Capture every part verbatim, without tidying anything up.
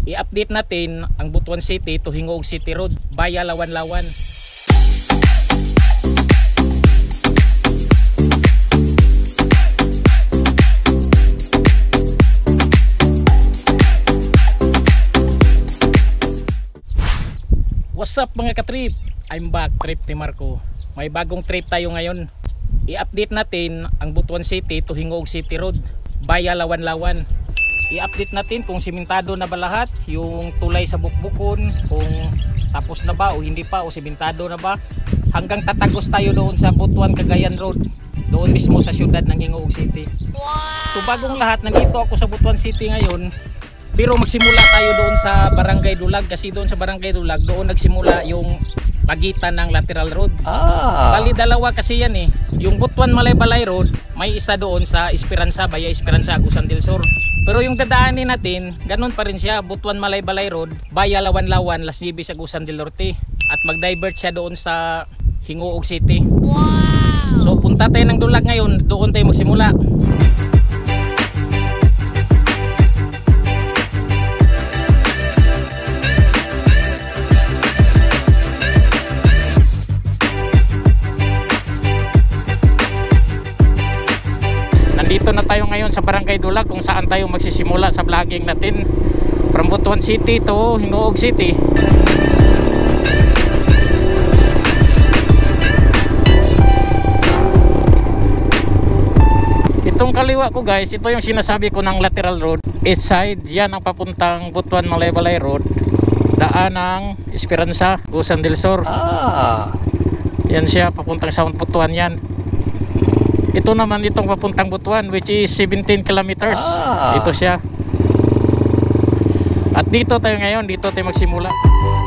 I-update natin ang Butuan City to Hingog City Road via Lawan-Lawan. What's up mga katrip? I'm back, Trip ni Marco. May bagong trip tayo ngayon. I-update natin ang Butuan City to Hingog City Road via Lawan-Lawan. I-update natin kung simentado na ba lahat, yung tulay sa bukbukon, kung tapos na ba o hindi pa, o simentado na ba, hanggang tatagos tayo doon sa Butuan Cagayan Road, doon mismo sa syudad ng Hingog City. So bagong lahat, nandito ako sa Butuan City ngayon, pero magsimula tayo doon sa Barangay Dulag, kasi doon sa Barangay Dulag doon nagsimula yung pagitan ng lateral road. Ah. Bali dalawa kasi yan eh. Yung Butuan Malay-Balay Road, may isa doon sa Esperanza, Baya Esperanza, Agusan del Sur. Pero yung dadaanin natin, ganun pa rin siya, Butuan Malay-Balay Road, Baya Lawan-Lawan, Las Nieves, Agusan del Norte. At mag-divert siya doon sa Hingog City. Wow! So punta tayo ng Dulag ngayon, doon tayo magsimula. Nandito na tayo ngayon sa Barangay Dulag, kung saan tayo magsisimula sa vlogging natin from Butuan City to Hingog City. Itong kaliwa ko guys, ito yung sinasabi ko ng lateral road, east side. Yan ang papuntang Butuan Malay-Balay Road, daan ng Esperanza, Agusan del Sur. Ah. Yan siya, papuntang sa Butuan yan. Ito naman itong papuntang Butuan, which is seventeen kilometers. Ah. Ito siya. At dito tayo ngayon, dito tayo magsimula.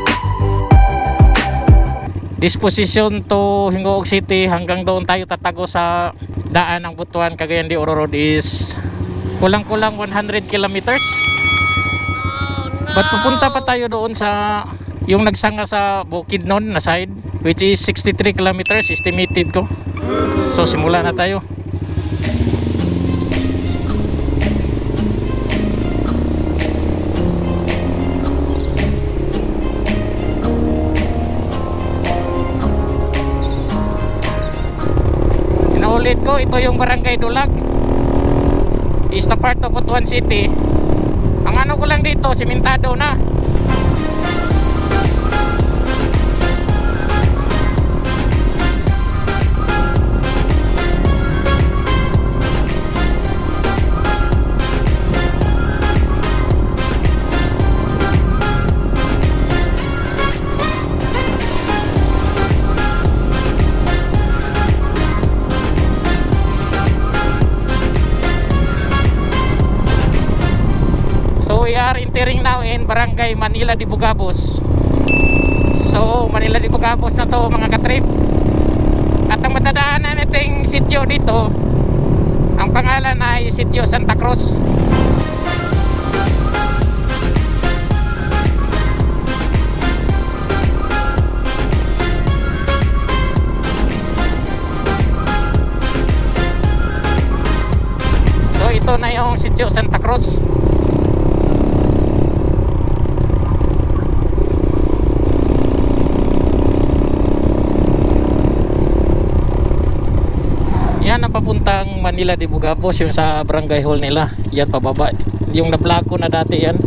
Disposition to Hingog City, hanggang doon tayo tatago sa daan ng Butuan Cagayan de Oro Road is kulang-kulang one hundred kilometers. Oh, no. But pupunta pa tayo doon sa yung nagsanga sa Bukidnon na side, which is sixty-three kilometers estimated ko. So simula na tayo. Inuulit ko, ito yung Barangay Dulag, is the part of Butuan City. Ang ano ko lang dito, simentado na. We are entering now in Barangay Manila de Bugabos. So Manila de Bugabos na to mga katrip. At ang matadaanan nating sityo dito, ang pangalan ay Sitio Santa Cruz. So ito na yung Sitio Santa Cruz. Yan ang papuntang Manila de Bugabos, yung sa barangay hall nila. Yan pababa, yung nablako na dati yan.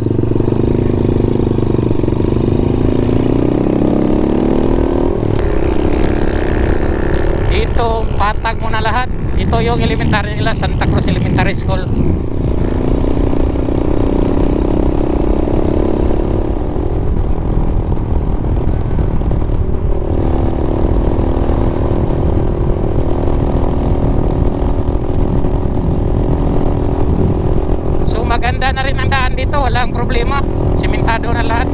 Dito patag mo na lahat. Ito yung elementary nila, Santa Cruz Elementary School. Maganda na rin ang daan dito, walang problema, simentado na lahat.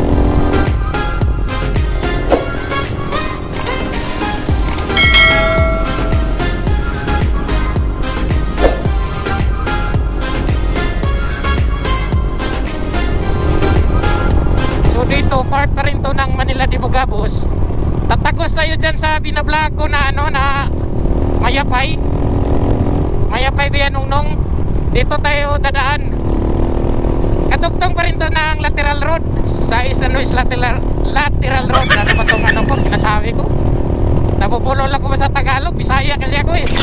So dito part pa rin to ng Manila de Bugabos. Tatagos tayo dyan sa binablog ko na ano na Mayapay Mayapay Bianungnong. Dito tayo dadaan. Katugtong pa rin to ng lateral lateral road. Sa East and West lateral, lateral road. Ano ba itong ano ko, sinasabi ko? Napupulol ako ba sa Tagalog? Bisaya kasi ako eh.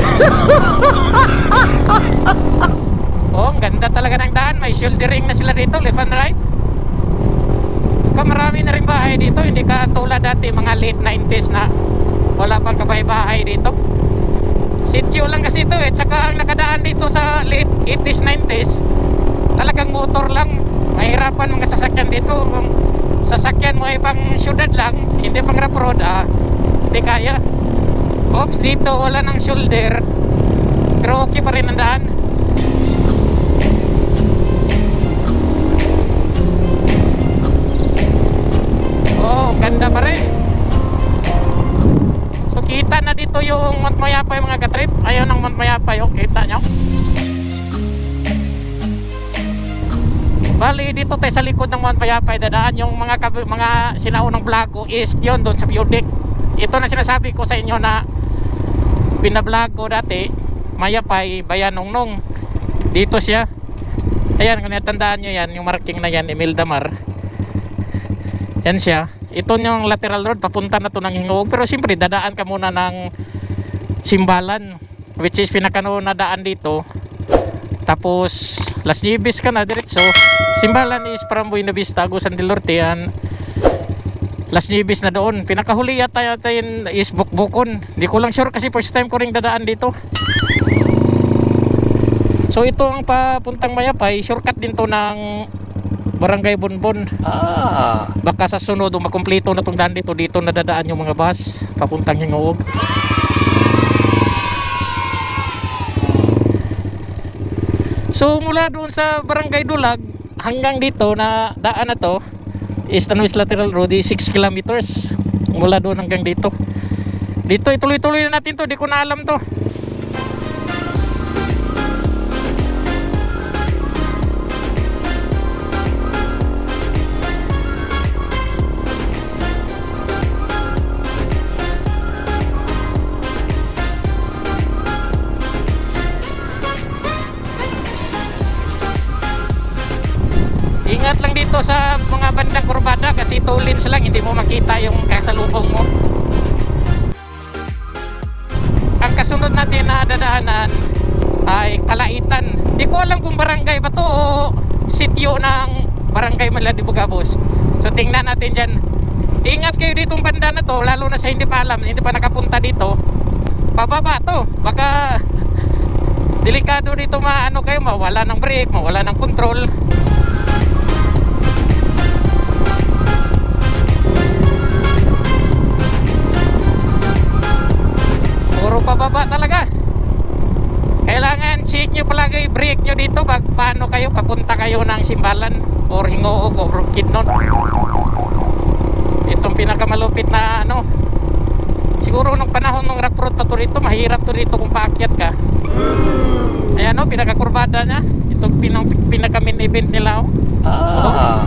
Oh, ang ganda talaga ng daan. May shouldering na sila dito, left and right. Saka marami na rin bahay dito. Hindi ka tulad dati mga late nineties na wala pang kabahay-bahay dito. Sityo lang kasi ito eh. Saka ang nakadaan dito sa late eighties, nineties, talagang motor lang. Mahirapan mga sasakyan dito. Kung sasakyan mo ay pang syudad lang, hindi pang rough road, ah, hindi kaya. Oops, dito wala ng shoulder, pero okay pa rin ang daan. Oh, ganda pa rin. So kita na dito yung Mount Mayapay mga katrip. Ayun ang Mount Mayapay, oh, kita nyo. Bali dito tayo sa likod ng Mount Mayapay dadaan. Yung mga mga sinaunang vlog ko is yun doon sa Budik. Ito na sinasabi ko sa inyo na binablog ko dati, Mayapay, Bayanongnong. Dito siya. Ayan, kung natandaan nyo yan, yung marking na yan, Emil Damar. Yan siya. Ito yung lateral road, papunta na to ng Hingog. Pero siyempre, dadaan ka muna ng Simbalan, which is pinakano na daan dito. Tapos, Las Nieves ka na, diretso. Simbalan is from Buena Vista, Agusan del Norte, yan. Las Nieves na doon. Pinakahuli yata yata yun is Bukbukon. Hindi ko lang sure kasi first time ko rin dadaan dito. So ito ang papuntang Mayapay. Shortcut din to ng Barangay Bonbon. Ah. Baka sa sunod makumpleto na tong daan dito. Dito na dadaan yung mga bus papuntang Hingog. So mula doon sa Barangay Dulag hanggang dito na daan na to, East and West Lateral Road is six kilometers mula doon hanggang dito. Dito ituloy-tuloy na natin to, di ko na alam to. Ingat lang dito sa mga bandang kurbada kasi tulin lang, hindi mo makita yung kasalubong mo. Ang kasunod natin na dadaanan ay Kalaitan. Di ko alam kung barangay ba to o sityo ng Barangay Maladibugabos. So tingnan natin dyan. Ingat kayo ditong banda na to, lalo na sa hindi pa alam, hindi pa nakapunta dito. Pababa to, baka delikado dito, maano kayo, mawala ng brake, mawala ng control. Puro pababa talaga. Kailangan check nyo palagi brake nyo dito pag paano kayo papunta kayo ng Simbalan or Hingoog o Bukidnon. Itong pinakamalupit na ano, siguro nung panahon ng rough road pa to dito, mahirap to dito kung paakyat ka. Ayan o, pinakakurbada na. Itong pinang, pinaka main event nila o. Ah.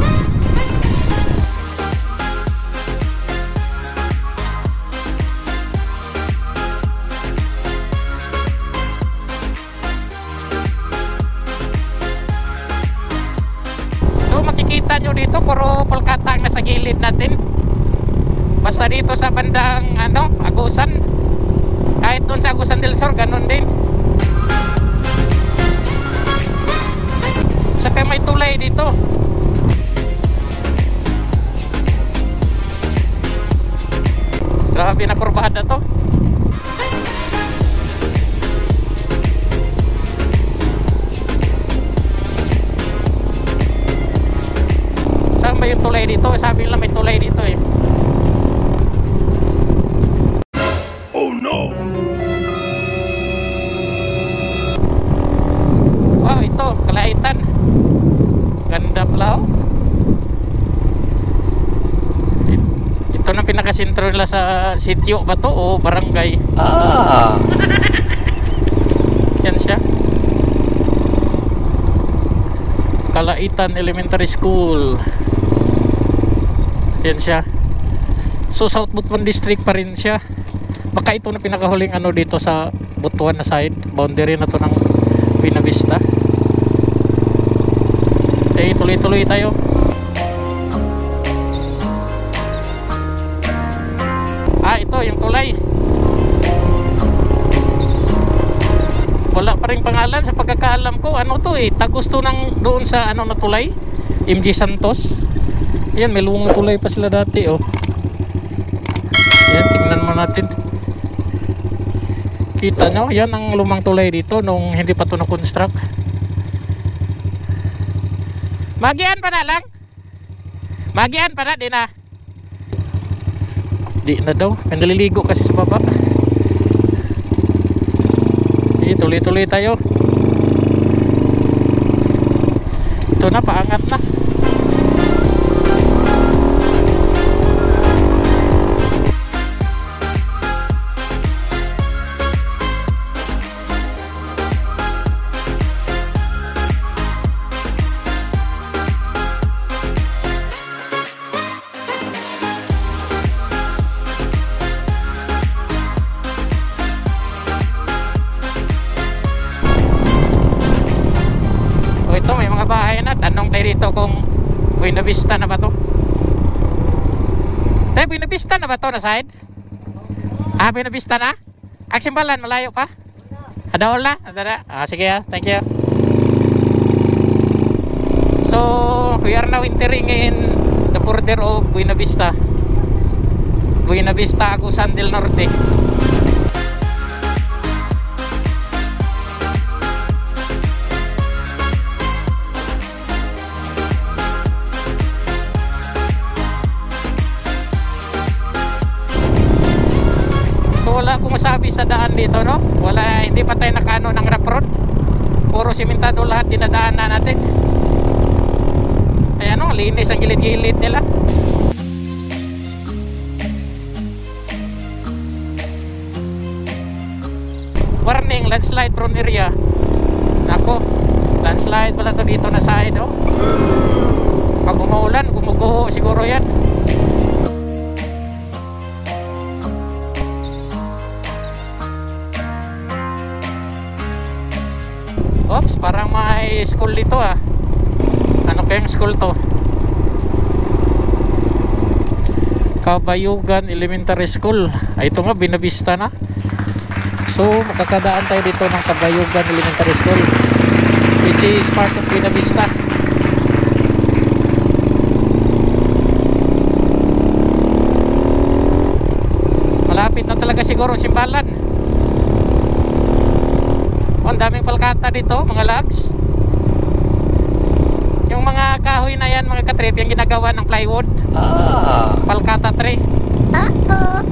Makikita nyo dito puro palkata ang nasa gilid natin. Basta dito sa bandang ano, Agusan, kahit doon sa Agusan del Sur ganun din. Saka may tulay dito. Grabe na kurbada to. May tulay dito, sabi nila may tulay dito eh. Oh no. Wow, ito Kalaitan. Ganda pala oh. Ito na pinakasentro nila sa sityo ba to o barangay? Ah. Yan siya. Kalaitan Elementary School. Yan siya. So South Butuan District pa rin siya. Baka ito na pinakahuling ano dito sa Butuan na side, boundary na to ng Buena Vista. Okay, tuloy-tuloy tayo. Ito yung tulay. Wala pa rin pangalan sa pagkakaalam ko. Ano to eh, tagos to ng doon sa ano na tulay, M G Santos. Ayan, may lumang tulay pa sila dati oh. Ayan, tingnan mo natin. Kita nyo, yan ang lumang tulay dito nung hindi pa to na-construct. Magian pa na lang. Magian pa na, di na. Di na daw, may naliligo kasi sa baba. Sige, tuloy-tuloy tayo. Ito na, paangat na. Ito may mga bahay na. Tanong tayo dito kung Buena Vista na ba to? Eh, Buena Vista na ba to na side? Ah, Buena Vista na? Aksimbalan, malayo pa? Ada wala? Ada. Ah, sige ah, thank you. So, we are now entering in the border of Buena Vista. Buena Vista, Agusan del Norte. Wala akong masabi sa daan dito, no? Wala, hindi pa tayo nakano ng rough road. Puro simentado lahat dinadaan na natin. Ayan o, linis ang gilid-gilid nila. Warning, landslide prone area. Nako, landslide pala to dito na side, oh. Pag umuulan, gumuguho siguro yan. Oops, parang may school dito ah. Ano kayang school to? Kabayugan Elementary School. Ay, ito nga, Buena Vista na. So, makakadaan tayo dito ng Kabayugan Elementary School, which is part of Buena Vista. Malapit na talaga siguro simbalan. Ang daming palkata dito, mga lags. Yung mga kahoy na yan, mga katrip, yung ginagawa ng plywood. Ah. Palkata tree. Uh-oh.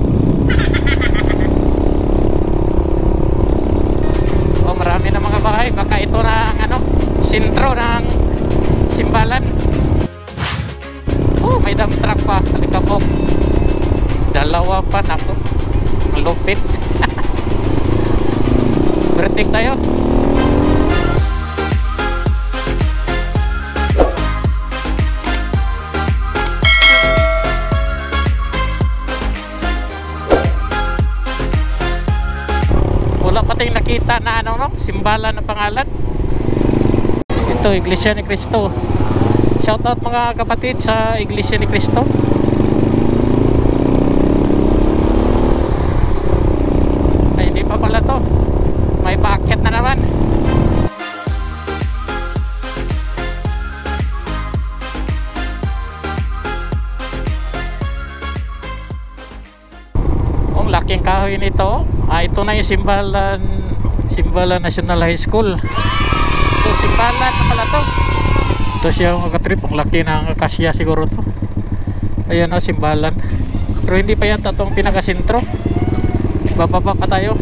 Oh, marami na mga bahay. Baka ito na ang ano, sentro ng simbalan. Oh, may dump truck pa. Alikabok. Dalawa pa, nako. Malupit. Bertik tayo. Wala pa tayong nakita na ano, no? Simbalan na pangalan. Ito, Iglesia ni Cristo. Shoutout mga kapatid sa Iglesia ni Cristo. Ay, hindi pa pala to. May paakyat na naman. Ang laking kahoy nito. Ah, ito na yung simbalan, Simbalan National High School. So, simbalan na pala to. Ito siya mga katrip. Ang laki ng akasya siguro to. Ayan o, simbalan. Pero hindi pa yata itong pinakasentro. Bababa pa tayo.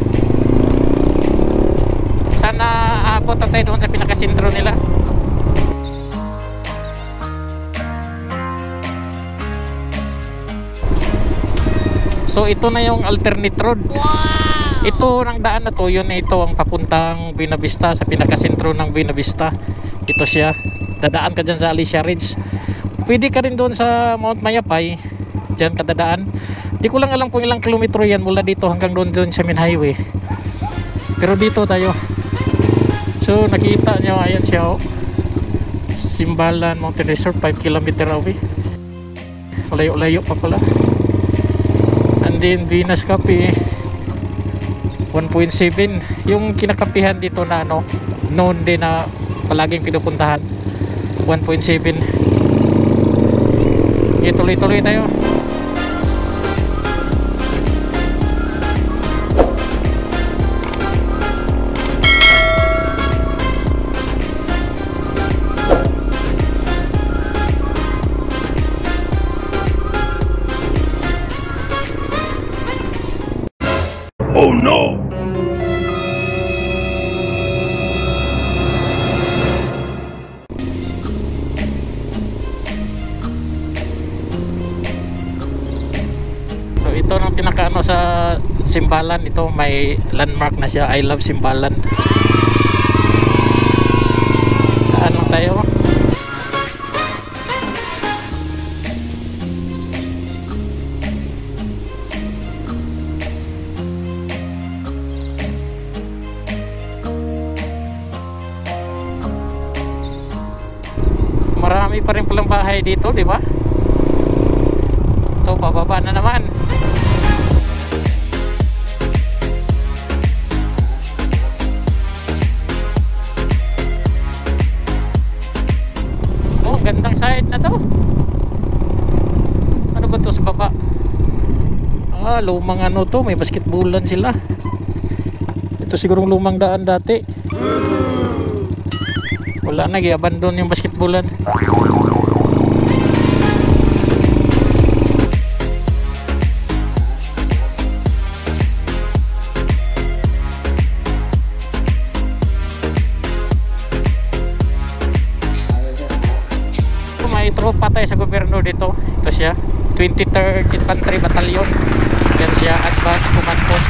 Sana aabot na tayo doon sa pinakasentro nila. So ito na yung alternate road. Wow! Ito ng daan na to, yun na ito ang papuntang Buena Vista, sa pinakasentro ng Buena Vista. Ito siya. Dadaan ka dyan sa Alicia Ridge. Pwede ka rin doon sa Mount Mayapay. Dyan ka dadaan. Di ko lang alam kung ilang kilometro yan mula dito hanggang doon doon sa main highway. Pero dito tayo. So nakita nyo, ayan siya oh. Simbalan Mountain Resort, five kilometer away. Malayo-layo pa pala. And Meron din Venus Cafe one point seven. Yung kinakapihan dito na ano, noon din na palaging pinupuntahan, one point seven. Tuloy-tuloy tayo. Oh no! So ito ang pinakaano sa Simbalan. Ito may landmark na siya, I love Simbalan. Saan lang tayo? Marami pa rin palang bahay dito, di ba? Ito, pababa na naman. Oh, gandang side na to. Ano ba to sa baba? Ah, lumang ano to, may basketballan sila. Ito sigurong lumang daan dati. Wala na, i-abandon yung basketballan. May tropa tayo sa gobyerno dito. Ito siya, twenty-third Infantry Battalion. Yan siya, Advanced Command Post.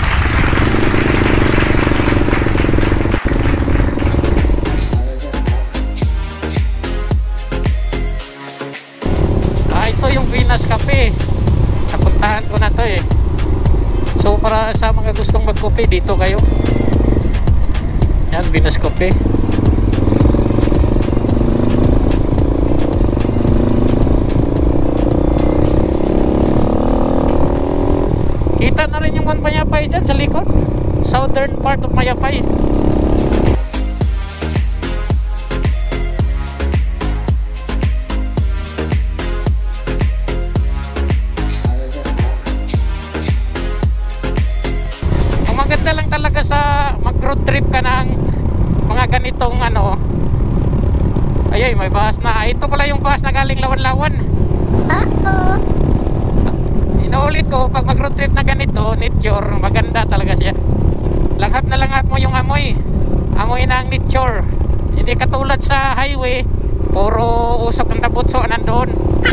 Ito yung Venus Cafe. Napuntahan ko na to eh. So para sa mga gustong magkope, dito kayo. Yan, Venus Cafe. Kita na rin yung Mount Mayapay dyan sa likod. Southern part of Mayapay. Maganda lang talaga sa mag road trip ka ng mga ganitong ano. Ayay, may bahas na. Ito pala yung bahas na galing Lawan-Lawan. Uh-oh. Inuulit ko, pag mag road trip na ganito, nature, maganda talaga siya. Langhap na langhap mo yung amoy. Amoy ng nature. Hindi katulad sa highway, puro usok ng tabutso nandoon.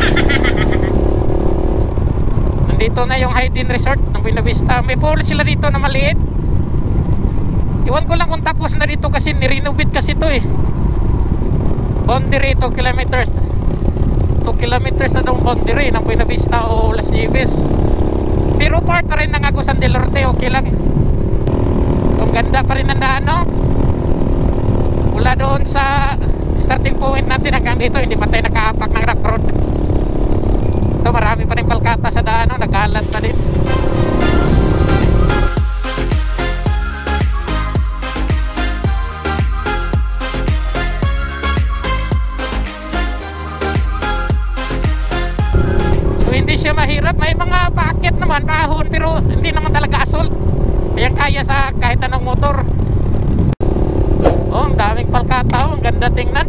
Dito na yung Hidden Resort ng Buena Vista. May pool sila dito na maliit. Iwan ko lang kung tapos na dito kasi nirenovate kasi ito eh. Boundary two kilometers. two kilometers na daw boundary ng Buena Vista o Las Nieves. Pero part pa rin ng Agusan del Norte, okay lang. So ang ganda pa rin ng daan, no? Mula doon sa starting point natin hanggang dito, hindi pa tayo nakaapak ng rock road. Ito, marami pa rin palkata sa daan, no? Nagkalat pa din. So hindi siya mahirap. May mga paakyat naman, paahon, pero hindi naman talaga assault. Kaya kaya sa kahit anong motor. Oh, ang daming palkata, oh. Ang ganda tingnan.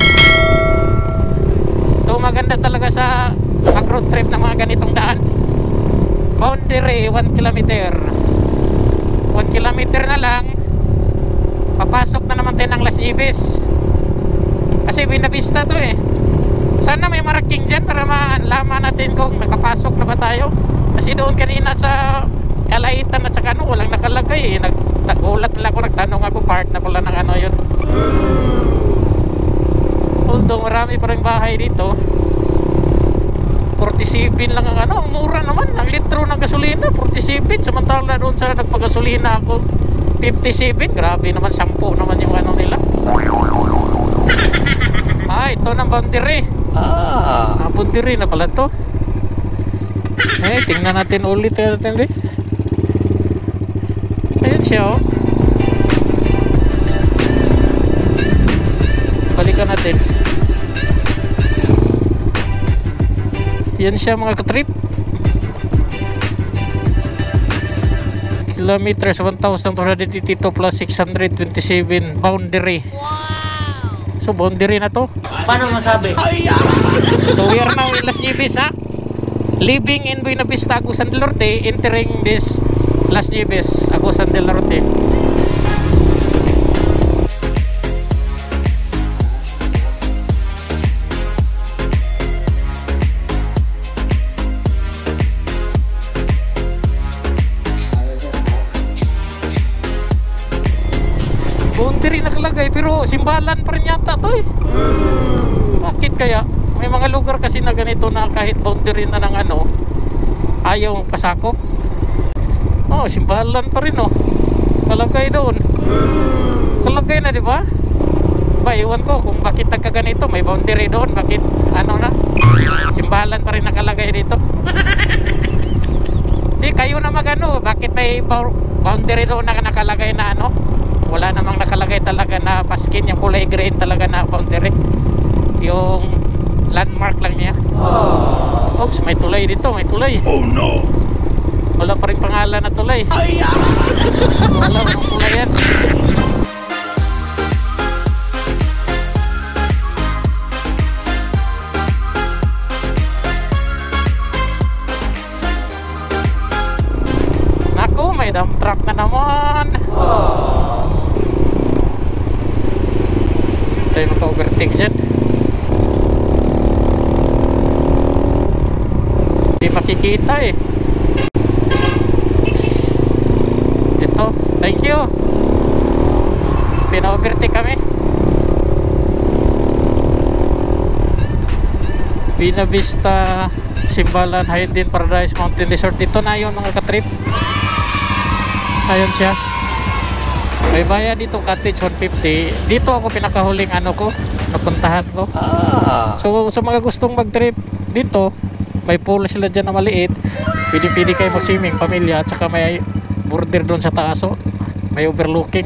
Ito maganda talaga sa mag road trip ng mga ganitong daan. Boundary one kilometer. one kilometer na lang, papasok na naman tayo ng Las Nieves. Kasi Buena Vista to eh. Sana may marking dyan para malaman natin kung nakapasok na ba tayo. Kasi doon kanina sa Kalaitan at saka ano, walang nakalagay eh. Nag nagulat lang ako, nagtanong ako, part na pala ng ano yun. Although marami pa rin bahay dito, forty-seven lang ang ano, ang mura naman, ang litro ng gasolina, forty-seven, samantala doon sa nagpagasolina ako, fifty-seven, grabe naman, sampu naman yung ano nila. Ah, ito ng boundary. Ah, boundary na pala to. Eh, tingnan natin ulit natin, eh. Ayan siya, oh. Balikan natin. Yan siya mga katrip. Kilometers one thousand two hundred eighty-two plus six hundred twenty-seven boundary. Wow. So boundary na to. Paano masabi? So we are now in Las Nieves, ha? Living in Buena Vista, Agusan del Norte, entering this Las Nieves, Agusan del Norte. Boundary nakalagay pero simbalan pa rin yata to, eh. Bakit kaya? May mga lugar kasi na ganito na kahit boundary na ng ano, ayaw pasakop. Oh, simbalan pa rin, oh. Kalagay doon. Kalagay na, di ba? Ba, iwan ko kung bakit nagkaganito. May boundary doon. Bakit, ano na? Simbalan pa rin nakalagay dito. Di, kayo na magano. Bakit may boundary doon na nakalagay na ano? Wala namang nakalagay talaga na paskin. Yung kulay green talaga na boundary. Yung landmark lang niya. Oops, may tulay dito. May tulay. Oh no! Wala pa rin pangalan na tulay. Wala pa rin tulay yan. Naku, may dump truck na naman. Tayo maka-overtake dyan. Hindi makikita, eh. Ito, thank you. Pina-overtake kami. Buena Vista, Simbalan, Hayden Paradise, Mountain Resort. Dito na yun mga katrip. Ayun siya. May bayad dito, cottage one fifty. Dito ako pinakahuling ano ko, napuntahan ko. Ah. So sa mga gustong mag-trip dito, may pool sila dyan na maliit. Pwede-pwede kayo mag-swimming, pamilya. At saka may border doon sa taas, oh. May overlooking.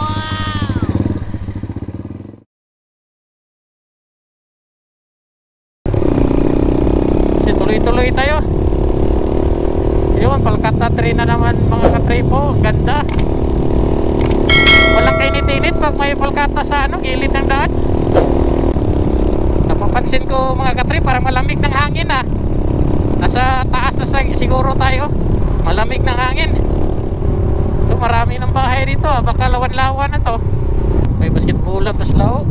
Kasi tuloy-tuloy tayo. Yun, Palkata tree na naman mga katripo. Ganda. Walang kainit-init pag may Palkata sa ano, gilid ng daan. Napapansin ko mga katrip, parang malamig ng hangin, ah. Nasa taas na siguro tayo. Malamig ng hangin. So marami ng bahay dito, ah. Baka lawan-lawan na to. May basketballan tas lao.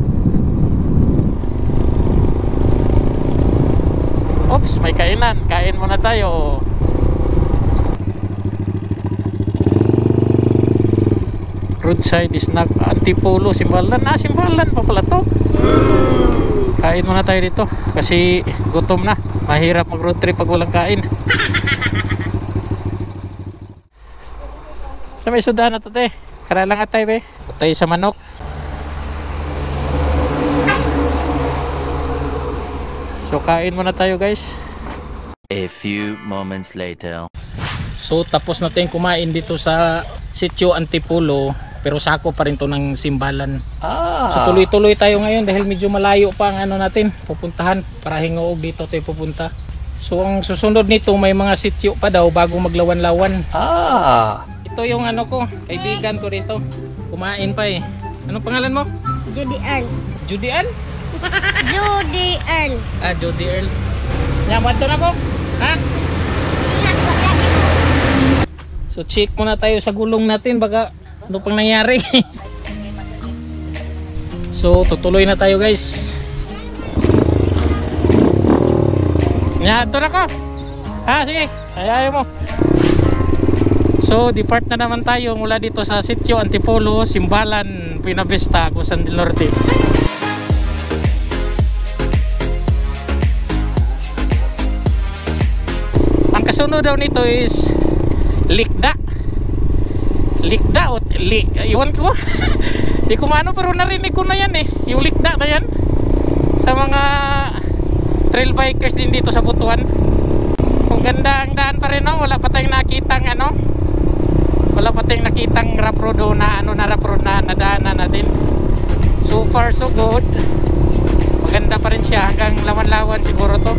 Oops, may kainan. Kain muna tayo. Roadside snack, Antipolo, Simbalan. Ah, Simbalan pa pala to. Kain muna tayo dito kasi gutom na. Mahirap mag road trip pag walang kain. So may sudahan na to, te. Kara lang atay, be. Patay sa manok. So kain muna tayo, guys. A few moments later. So tapos natin kumain dito sa Sitio Antipolo, pero sako pa rin to ng Simbalan. Ah. So tuloy-tuloy tayo ngayon dahil medyo malayo pa ang ano natin pupuntahan, para hingoog dito tayo pupunta. So ang susunod nito may mga sitio pa daw bago maglawan-lawan. Ah. Ito yung ano ko, kaibigan ko dito. Kumain pa eh. Anong pangalan mo? Judy Earl. Judy Ann? Judy Earl. Ah, Judy Earl. Nyaman to na ko. Ha? Ingat po lagi po. So check muna tayo sa gulong natin baka ano pang nangyari. So tutuloy na tayo, guys. Nya, ito na ko. Ha, sige. Ayaw mo. So depart na naman tayo mula dito sa Sitio Antipolo, Simbalan, Buena Vista, Agusan del Norte. Ang kasunod daw nito is Likda. Likda o li, iwan ko. Di ko maano pero narinig ko na yan eh. Yung Likda na yan. Sa mga trail bikers din dito sa Butuan. Kung Ang ganda ang daan pa rin, no? Wala pa tayong nakitang ano, wala pa tayong nakitang rough road o na ano na rough road na nadaanan natin. So far so good. Maganda pa rin siya, hanggang Lawan-Lawan siguro to.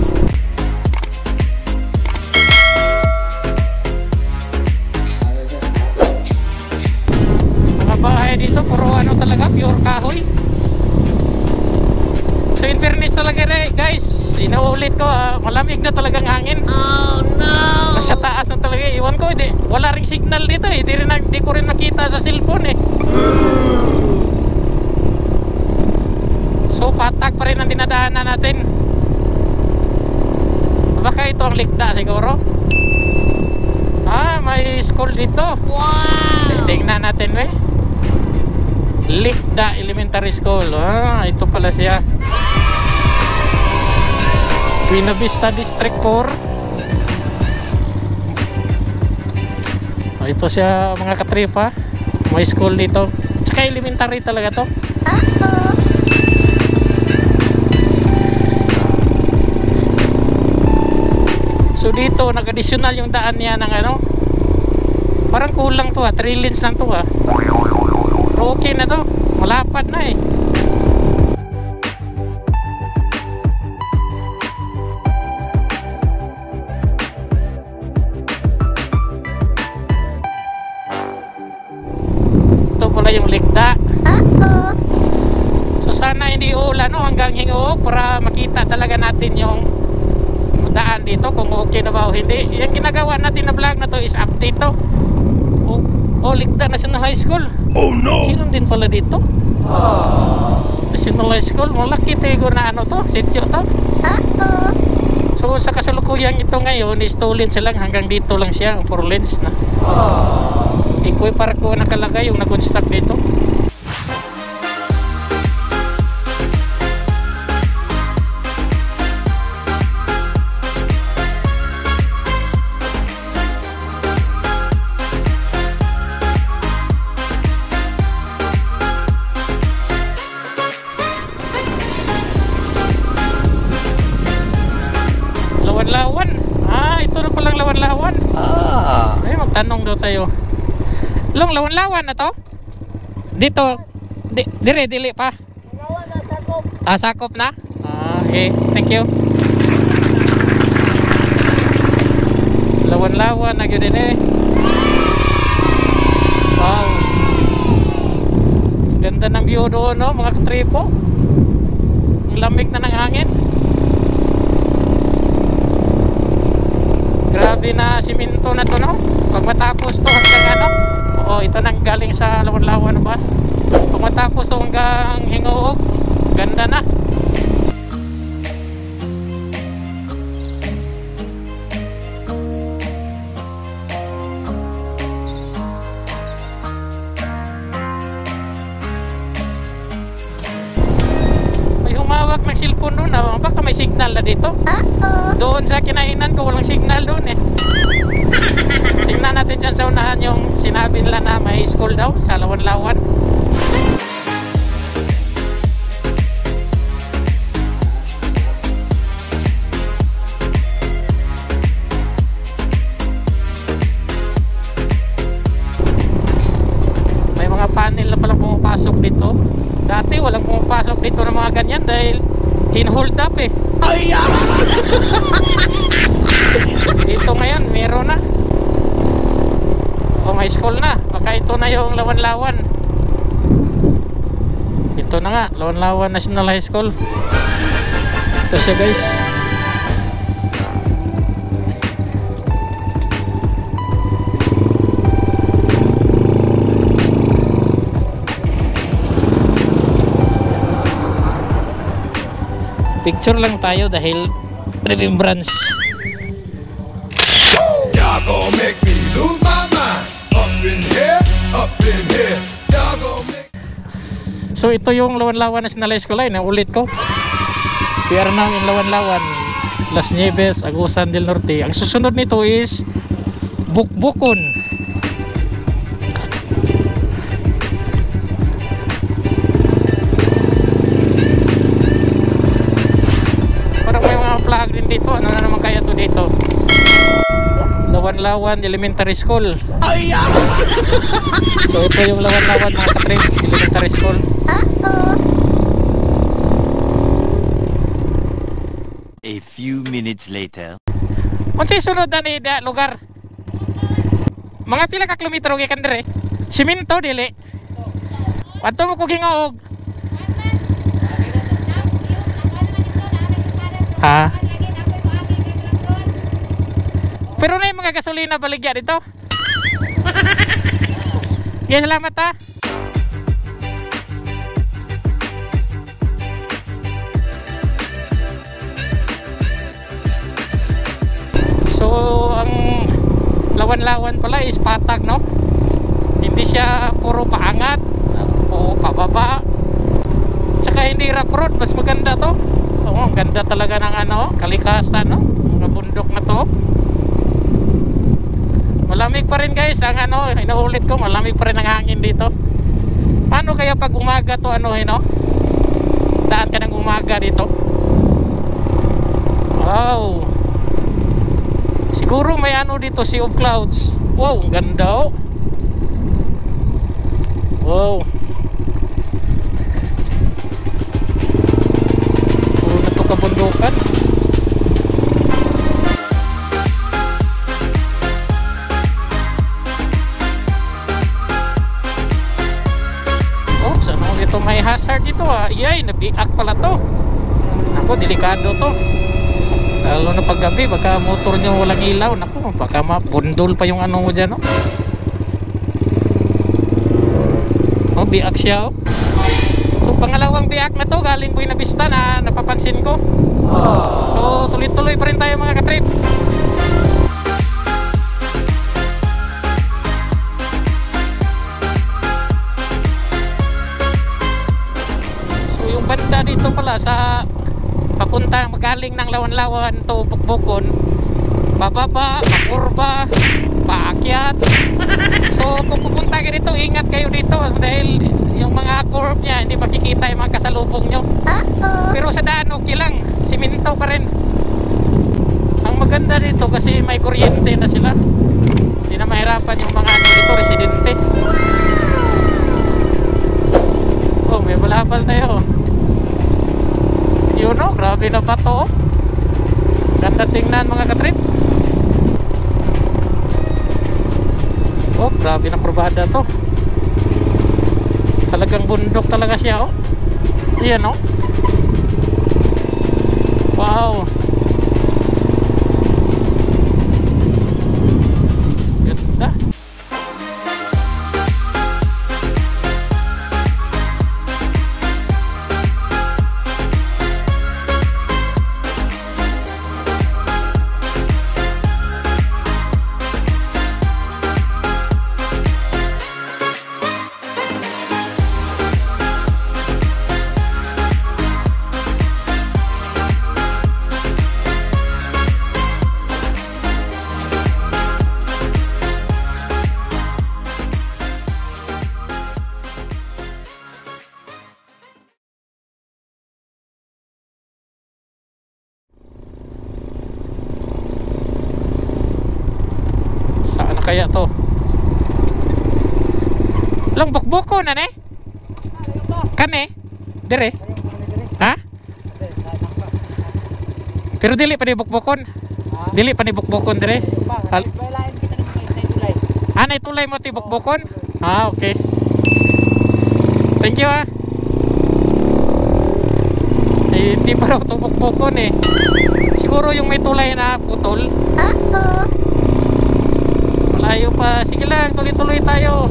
Mga bahay dito puro ano talaga, pure kahoy. So in fairness talaga rin, guys, inaulit ko, ah, malamig na talagang hangin. Oh no! Nasa taas na talaga, iwan ko, hindi, wala ring signal dito eh, di, rin, di ko rin makita sa cellphone eh. So patak pa rin ang dinadaanan natin. Baka ito ang Likda siguro. Ah, may school dito. Wow! Tingnan natin eh. Likda Elementary School. Ah, ito pala siya. Buena Vista District four. Oh, ito siya mga katripa. May school dito. Tsaka elementary talaga to. Uh-oh! So dito nag-additional yung daan niya ng ano. Parang kulang to ah, three lanes lang to ah. Pero okay na to, malapad na eh. Ito pala yung Likda. Uh-oh! So sana hindi uulan no, hanggang Hingoog para makita talaga natin yung daan dito kung okay na ba o hindi. Yung ginagawa natin na vlog na to is update to. O, o Likda National High School. Oh no! Hiram din pala dito. National High School, malaki tigo na ano to, sityo to. Uh-oh! So sa kasalukuyang ito ngayon is two lanes lang, hanggang dito lang siya, ang four lanes na. Ikoy para ko nakalagay yung na-construct dito. Lawan-Lawan. Ah, ito na palang Lawan-Lawan. Ah. Ay, magtanong daw tayo. Long Lawan-Lawan na to? Dito, di, dire, dili pa. Ah, sakop na? Ah, okay, thank you. Lawan-Lawan na yun din eh. Wow. Ganda ng view doon, no, mga katripo. Ang lamig na ng hangin. Grabe na siminto na to, no? Pag matapos to hanggang ano, oo, ito nang galing sa Lawan-Lawan na bus. Pag matapos to hanggang Hingoog, ganda na. May humawak ng cellphone doon, ah. Baka may signal na dito. Uh-oh! Doon sa kinainan ko walang signal doon eh. Tingnan natin dyan sa unahan yung sinabi nila na may school daw sa Lawan-Lawan. May mga panel na palang pumapasok dito. Dati walang pumapasok dito ng mga ganyan dahil in-hold up eh. Dito ngayon meron na. O may school na. Baka ito na yung Lawan-Lawan. Ito na nga, Lawan-Lawan National High School. Ito siya guys. Picture lang tayo dahil remembrance. Y'all gon' make me lose my mind. Up in here, up in here. Y'all gon' make. So ito yung Lawan-Lawan National High School, ay naulit ko. We are now in Lawan-Lawan, Las Nieves, Agusan del Norte. Ang susunod nito is Bukbukon. Parang may mga flag din dito. Ano na naman kaya to dito? Lawan-Lawan Elementary School. So ito yung Lawan-Lawan mga katrip, Elementary School. Uh-oh. A few minutes later. Unsay sunod na ni da lugar? Mga pila ka kilometro gikan dire? Siminto dili. Adto mo ko gingaog. Ha? Pero na yung mga gasolina baligya dito. Yan, salamat ha. So ang Lawan-Lawan pala is patag, no? Hindi siya puro paangat o pababa. Tsaka hindi rough road, mas maganda to. Oo, ang ganda talaga ng ano, kalikasan, no? Mga bundok na to. Malamig pa rin guys, ang ano, inuulit ko, malamig pa rin ang hangin dito. Paano kaya pag umaga to, ano, eh, no? Daan ka ng umaga dito. Wow. Siguro may ano dito, Sea of Clouds. Wow, ang ganda, oh. Wow. Puro na to kabundukan. Oh, saan mo dito may hazard dito ah. Iyay, nabiak pala to. Ako, delikado to. Lalo na paggabi, baka motor nyo walang ilaw. Naku, baka mapundol pa yung ano mo dyan, no? Oh, biak siya, oh. So, pangalawang biak na to, galing Buena Vista na napapansin ko. So, tuloy-tuloy pa rin tayo mga katrip. So, yung banda dito pala sa papunta magaling ng Lawan-Lawan to Bukbukon, bababa, pakurba, paakyat. So kung pupunta kayo dito, ingat kayo dito dahil yung mga curve nya hindi makikita yung mga kasalubong nyo. Uh-oh. Pero sa daan okay lang, siminto pa rin. Ang maganda dito kasi may kuryente na sila, hindi na mahirapan yung mga ano dito, residente. Oh, may balabal tayo. Yun, oh, grabe na pa to. Ganda tingnan mga katrip. Oh, grabe na kurbada to. Talagang bundok talaga siya, oh. Yan, oh. Wow. Ganda. Kaya to lang bukbuko na ne kane dire ha pero dili pa ni bukbukon dili pa ni bukbukon dire ah na itulay mo ti bukbukon ah okay thank you ah eh, hindi pa raw to bukbukon eh siguro yung may tulay na putol. Uh-oh. Malayo pa. Sige lang, tuloy-tuloy tayo.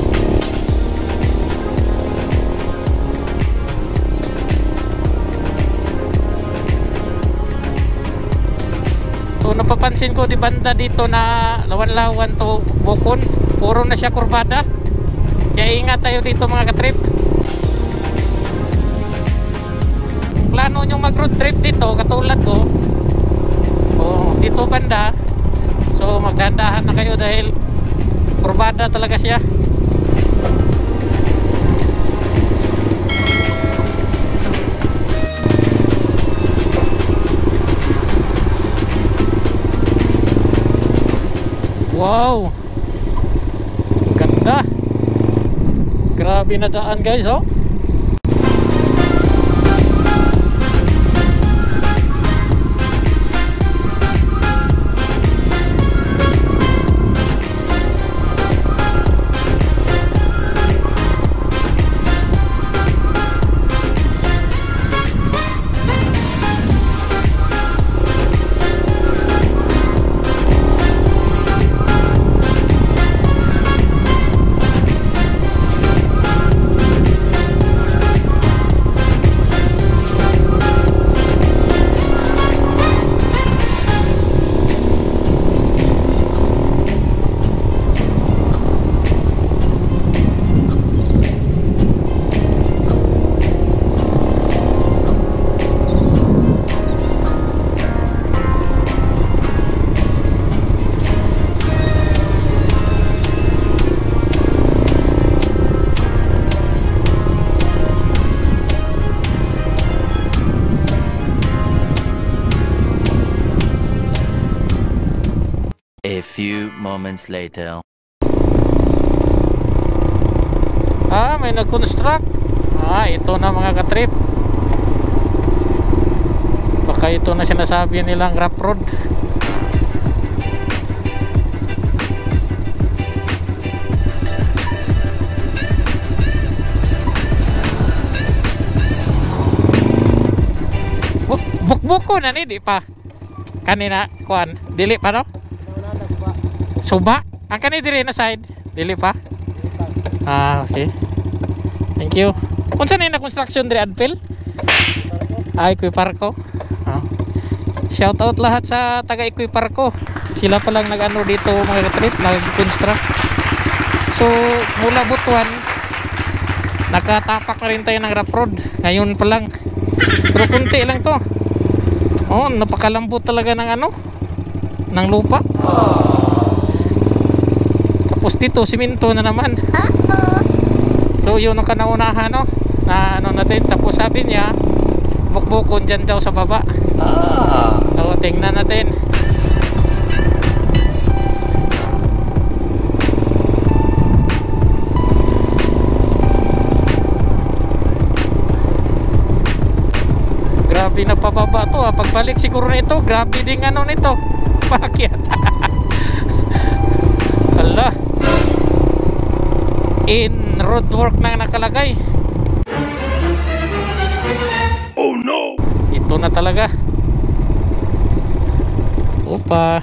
So napapansin ko di banda dito na Lawan-Lawan to Bukon, puro na siya kurbada. Kaya ingat tayo dito mga katrip. Plano nyo mag road trip dito katulad ko, oh, dito banda. So magdandahan na kayo dahil kurbada talaga siya. Wow. Ganda. Grabe na daan guys, oh. A few moments later. Ah, may nag-construct. Ah, ito na mga katrip. Baka ito na sinasabi nilang rough road. Buk bukbuko na ni, di pa. Kanina, kuan, dili pa no? Suba? Ang kanina diri na side, dili pa? Ah, okay. Thank you. Unsa na yung construction diri Adpil? Ah, Equiparco. Ah. Shout out lahat sa taga Equiparco. Sila pa lang nag-ano dito mga trip, nag-construct. So, mula Butuan, nakatapak na rin tayo ng rough road. Ngayon pa lang. Pero kunti lang to. Oh, napakalambot talaga ng ano? Ng lupa. Tapos dito, simento na naman. Uh-oh. So yun ang kanaunahan, no? Na ano natin, tapos sabi niya bukbukon dyan daw sa baba. Ah. So tingnan natin. Grabe na pababa to, ah. Pagbalik siguro nito, grabe ding ano nito. Bakit? Hala. In roadwork na nakalagay. Oh no. Ito na talaga. Opa.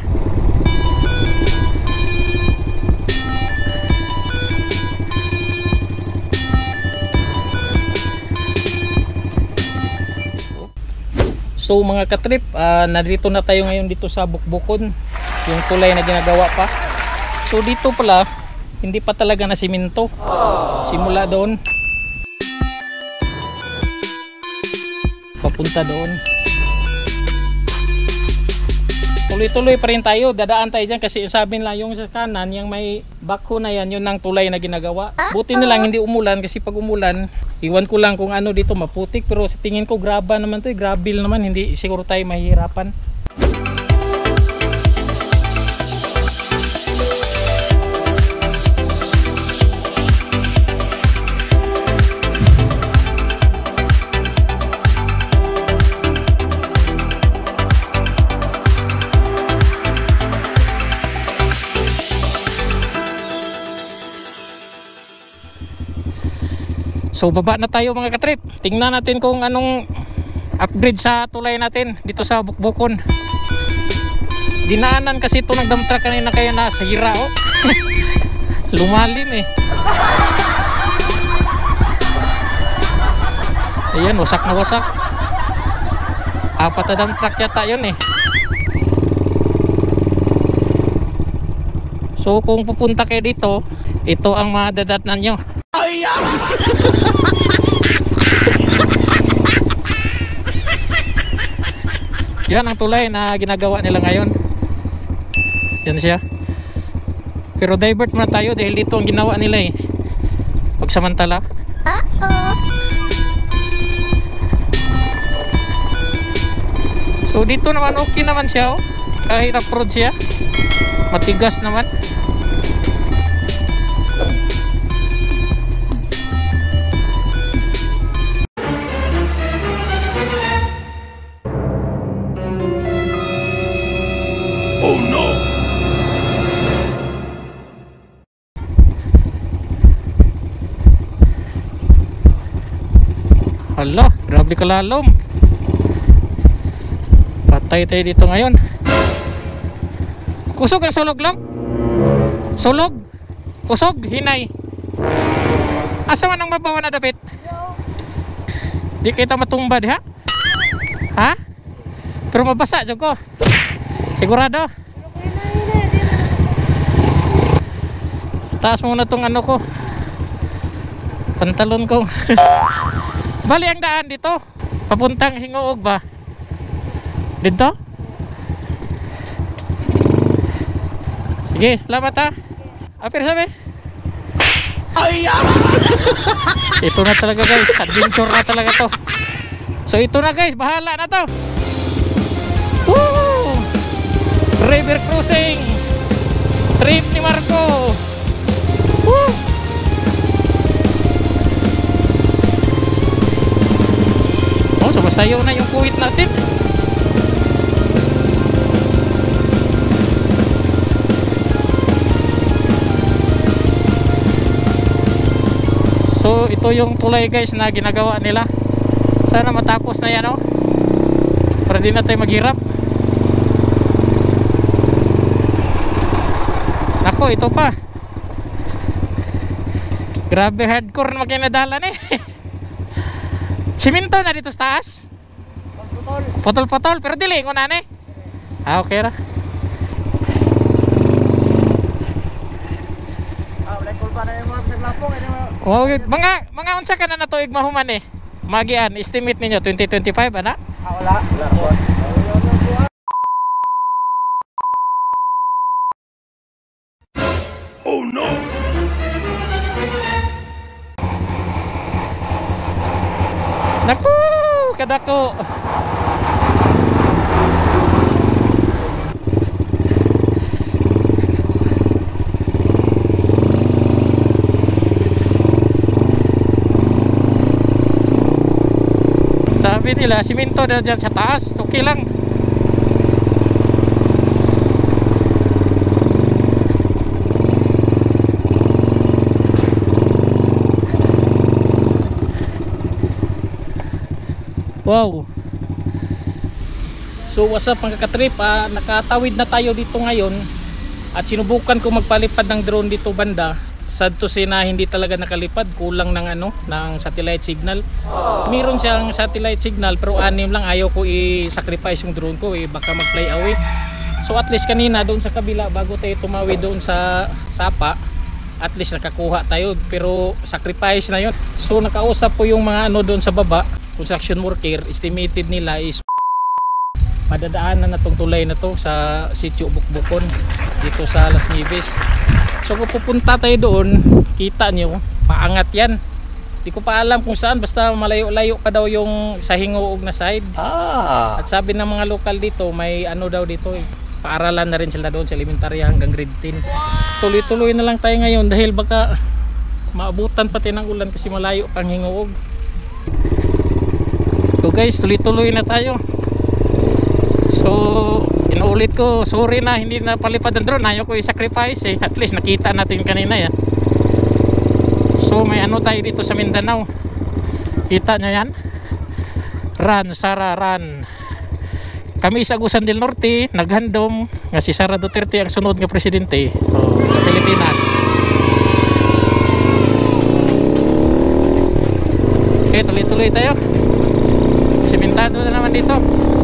So mga katrip, uh, narito na tayo ngayon dito sa Bukbukon, yung tulay na ginagawa pa. So dito pala hindi pa talaga na simento. Simula doon papunta doon. Tuloy-tuloy pa rin tayo. Dadaan tayo dyan kasi sabi nila yung sa kanan, yung may backhoe na yan, yun ang tulay na ginagawa. Buti na lang hindi umulan kasi pag umulan, iwan ko lang kung ano dito maputik. Pero sa tingin ko graba naman to, eh. Gravel naman, hindi siguro tayo mahihirapan. So baba na tayo mga katrip. Tingnan natin kung anong upgrade sa tulay natin dito sa Bukbukon. Dinaanan kasi ito ng dump truck kanina kaya nasa hira, oh. Lumalim eh. Ayan, wasak na wasak. Apat na dump truck yata yun eh. So kung pupunta kayo dito, ito ang madadatnan nyo. Yan ang tulay na ginagawa nila ngayon. Yan siya. Pero divert muna tayo dahil dito ang ginawa nila eh, pagsamantala. Uh-oh. So dito naman okay naman siya, oh. Kahirap road siya. Matigas naman. Oh no! Hala, grabe kalalom. Patay tayo dito ngayon. Kusog ang sulog lang. Sulog. Kusog, hinay. Asa man ang mabawa na dapit? Di kita matumba di ha? Ha? Pero mabasa jud ko. Sigurado. Taas muna tong ano ko. Pantalon ko. Bali ang daan dito. Papuntang Hingoog ba? Dito? Sige, salamat ha. Apir sabi. Ito na talaga guys. Adventure na talaga to. So ito na guys. Bahala na to. Woo! River crossing. Trip ni Marco. Woo! Oh, sumasayaw na yung kuwit natin. So ito yung tulay guys na ginagawa nila. Sana matapos na yan oh. Para di na tayo maghirap. Ako ito pa. Grabe hardcore na makinadalan eh. Siminto na dito sa taas. Potol-potol pero dili ko na eh. Ah okay ra. Wow, mga mga unsa ka na natuig mahuman eh. Magian estimate ninyo twenty twenty-five ana? Ah, wala. Wala. Oh no! Naku, kadako. Sabi nila, siminto na dyan sa taas. Okay lang. Wow. So what's up mga katrip, ah, nakatawid na tayo dito ngayon at sinubukan ko magpalipad ng drone dito banda. Sad to say na hindi talaga nakalipad, kulang ng ano, ng satellite signal. Meron siyang satellite signal pero anim lang, ayaw ko i-sacrifice yung drone ko, eh, baka mag-fly away. So at least kanina doon sa kabila bago tayo tumawi doon sa Sapa, at least nakakuha tayo pero sacrifice na yun. So nakausap po yung mga ano doon sa baba, construction worker, estimated nila is madadaanan na tong tulay na to sa Sitio Bukbukon dito sa Las Nieves. So kung pupunta tayo doon, kita nyo paangat yan. Di ko pa alam kung saan, basta malayo-layo pa daw yung sa Hingoog na side. Ah. At sabi ng mga lokal dito, may ano daw dito eh, paaralan na rin sila doon sa elementary hanggang grade ten. Tuloy-tuloy na lang tayo ngayon dahil baka maabutan pati ng ulan kasi malayo pang Hingoog. So guys, tuloy-tuloy na tayo. So inuulit ko, sorry na hindi na palipad ang drone, ayaw ko i-sacrifice eh. At least nakita natin kanina yan. So may ano tayo dito sa Mindanao, kita nyo yan, Run Sara Run. Kami sa Agusan del Norte naghandom nga si Sara Duterte ang sunod nga presidente so, sa Pilipinas. Okay, tuloy-tuloy tayo. Simentado na naman dito.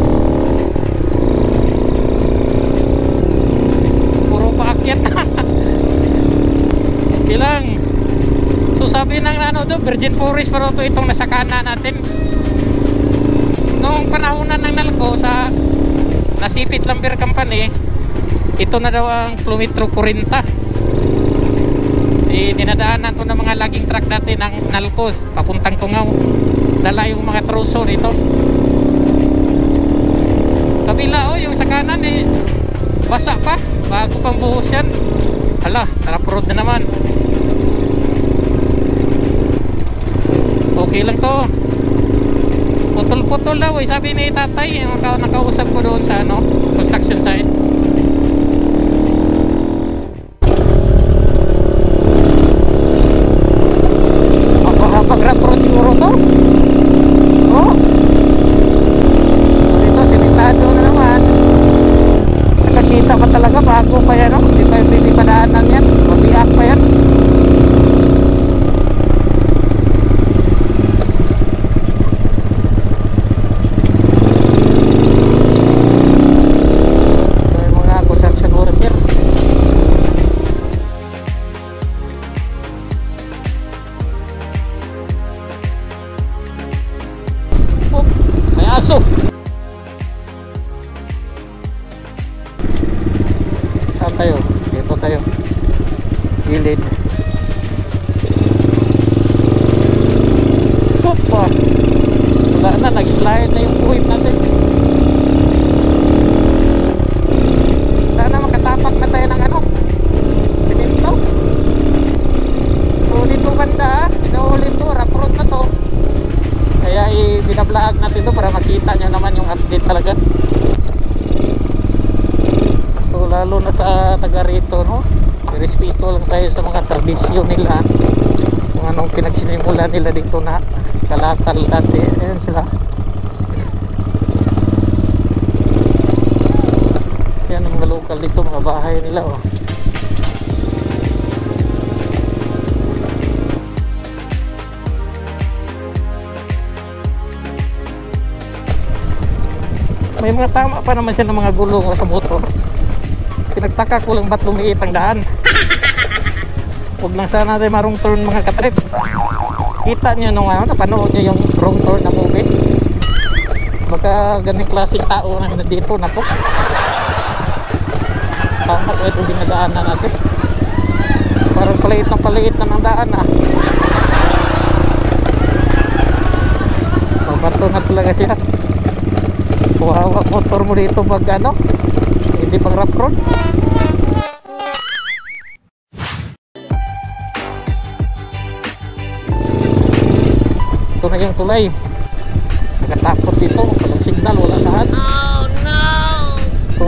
Puro paakyat. Okay lang. So sabi ng ano do, Virgin Forest pero ito itong nasa kanan natin. Noong panahonan ng Nalco sa Nasipit Lumber Company, ito na daw ang kilometro forty. Eh, dinadaanan to ng mga laging truck dati ng Nalco papuntang Tungaw. Dala yung mga truso dito. Kabila oh, yung sa kanan eh, basa pa. Bago pang buhos yan. Hala, rough-road na naman. Okay lang to. Putol-putol daw eh. Sabi ni tatay, yung naka- nakausap ko doon sa ano, construction site. Mapahapag rough-road siguro to. Oh. Dito, simentado na naman. Nakakita pa talaga bago pa yan, no? Hindi pa hindi pa daanan yan, mabiyak pa yan. Ito yung mga construction worker. Oh, may aso. Saan tayo? Dito tayo. Gilid. Opa! Wala na, nag-slide na yung buhit natin. Wala na, makatapak na tayo ng ano? Simento. So dito banda, inuulit to, rough road na to. Kaya i-binablog natin to para makita nyo naman yung update talaga. So lalo na sa taga rito, no? Respeto lang tayo sa mga tradisyon nila, kung anong pinagsinimula nila dito na kalakal dati. Ayan sila. Yan ang mga local dito, mga bahay nila, oh. May mga tama pa naman siya ng mga gulong sa motor. Pinagtaka ko lang ba't lumiit ang daan. Huwag lang sana tayo marong turn mga katrip. Kita nyo nung ano, napanood nyo yung wrong turn na movie. Baka ganang klaseng tao na nandito na po. Tama ko ito dinadaanan natin. Parang paliit ng paliit na ng daan, ah. Mabato na talaga siya. Wawa motor mo dito pag ano, hindi pang rough road. Ito na yung tulay. Nakatakot dito, walang signal, wala lahat. Oh no! Ito.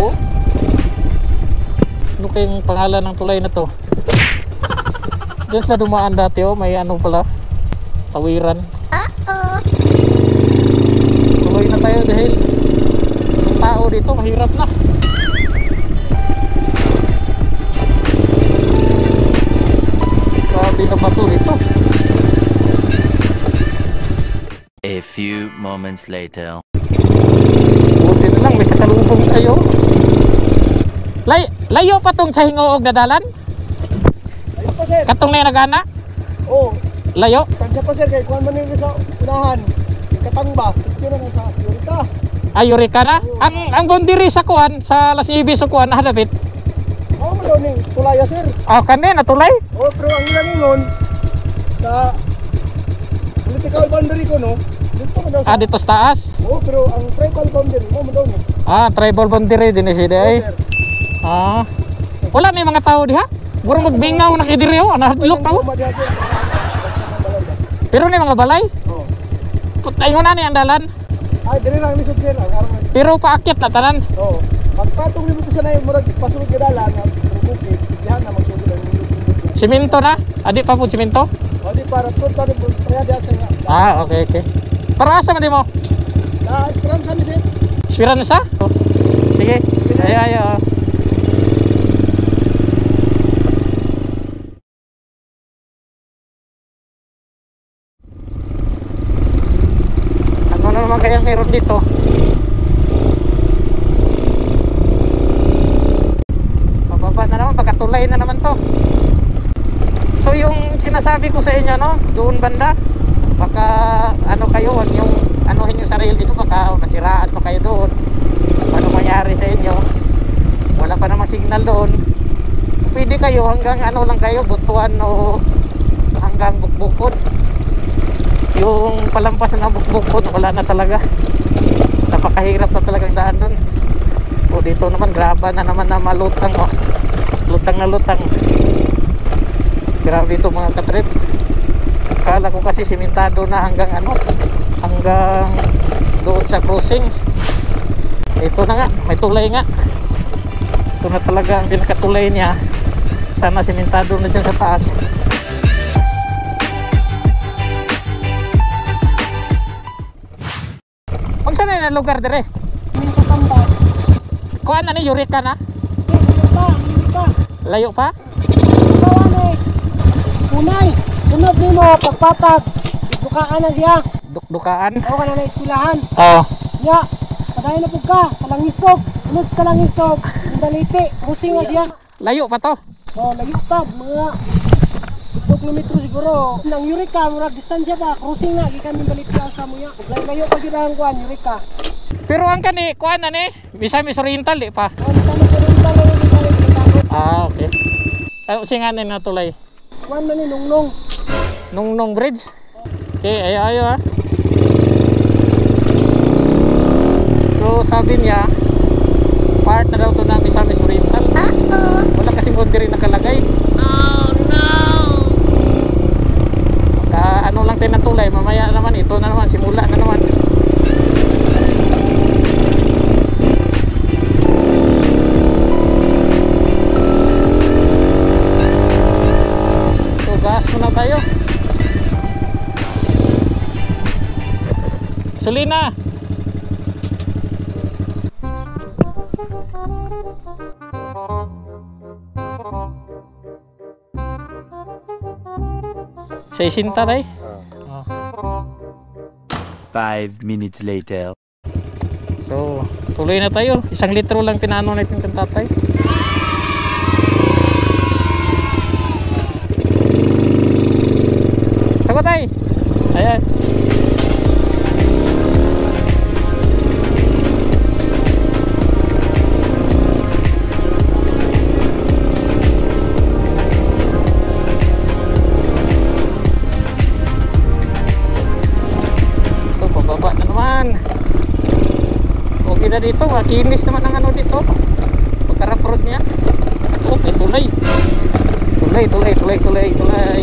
Ano kayong pangalan ng tulay na to? Diyan sila dumaan dati, oh, may ano pala, tawiran. Uh-oh. Tuloy na tayo dahil yung tao dito mahirap na. Grabe na bato dito. A few moments later. Buti na lang may kasalubong tayo. Lay, layo pa tong sa Hingoog na dalan? Ayun pa sir. Katong na yung nagana? Oo. Layo? Tansya pa sir, kay kuhan man nyo sa unahan. Yung katangba, sikyo na sa Eureka. Ay, Eureka na? Ang, ang bondiri sa kuhan, sa Las Nieves sa kuhan, nahanapit? Oo mo daw ni tulaya sir. Oh, kanin, natulay? Oo, pero ang ilan nun, sa political boundary ko no, dito mo daw sa... Ah, dito sa taas? Oo, pero ang tribal boundary, mo mo daw ni. Ah, tribal bondiri din siya di ay. Oo, sir. Ah. Wala na yung mga tao diha? Guro magbingaw na kidiri oh, nahadlok na oh. Umadya, sir. Pero ni mga balay? Oo. Putay mo na ni ang dalan. Ay, dili lang lisod sir, ang araw na. Pero paakit na tanan. Oo. Pagpatong nimo to sa nay murag pasulod ka dalan, ang bukid, dihan na magsugod ang bukid. Simento na? Adi pa po simento? O di para to para para diha sa nga. Ah, okay, okay. Para asa man di mo? Na Esperanza mi sir. Esperanza? Sige. Ayo, ayo. Ano na naman kaya meron dito? Pababa na naman, pagkatulay na naman to. So yung sinasabi ko sa inyo, no, doon banda, baka ano kayo, wag yung anuhin yung sarili dito, baka masiraan pa kayo doon. Ano mangyari sa inyo? Wala pa namang signal doon. Pwede kayo hanggang ano lang kayo, Butuan o hanggang Bukbukod. Yung palampasan ng Bukbukod, wala na talaga. Napakahirap na talagang daan doon. dito naman graba na naman na malutang, oh. Lutang na lutang. Grabe ito mga katrip. Akala ko kasi simentado na hanggang ano, hanggang doon sa crossing. Ito na nga, may tulay nga. Ito na talaga ang pinakatulay niya. Sana simentado na dyan sa taas. Kung saan na yung lugar dire? Mintatambak. Kuha na ni Eureka na? Hindi pa, hindi pa. Layo pa? Kawan eh. Unay, sunod ni mo, pagpatag. Dukaan na siya. Dukdukaan? Ako ka na na eskwelahan. Oo. Ya, padayon na po ka. Talangisog. Sunod sa talangisog. Yung baliti, kusing na siya. Layo pa to? Oh, layo pa. Mga two kilometro siguro. Nang Eureka, murag distansya pa. Cruising na, gikan yung baliti sa mo ya. Layo pa yun ang kuhan, Eureka. Pero ang kani, kuha na ni? Misamis Oriental di pa? Oh, sana sa rin pa lang yung balik kasama. Ah, okay. Ano singanin na tulay? Kuhan na ni Nungnong. Nungnong Bridge? Okay, ayo ayo ha. So sabi niya, part na daw to ng Misamis Oriental. Uh-oh. Wala kasing boundary nakalagay. Oh no! Ka ano lang tayo ng tulay, mamaya naman ito na naman, simula na naman. So gas muna tayo. Sulina. Sa isinta tayo. Oh. Five minutes later. So, tuloy na tayo. Isang litro lang pinano natin kang tatay. Sagot tayo. Ayan. Baba na naman. Okay na dito, makinis naman ang ano dito. Pagkarap-road niya. Okay, tulay. Tulay, tulay, tulay, tulay, tulay.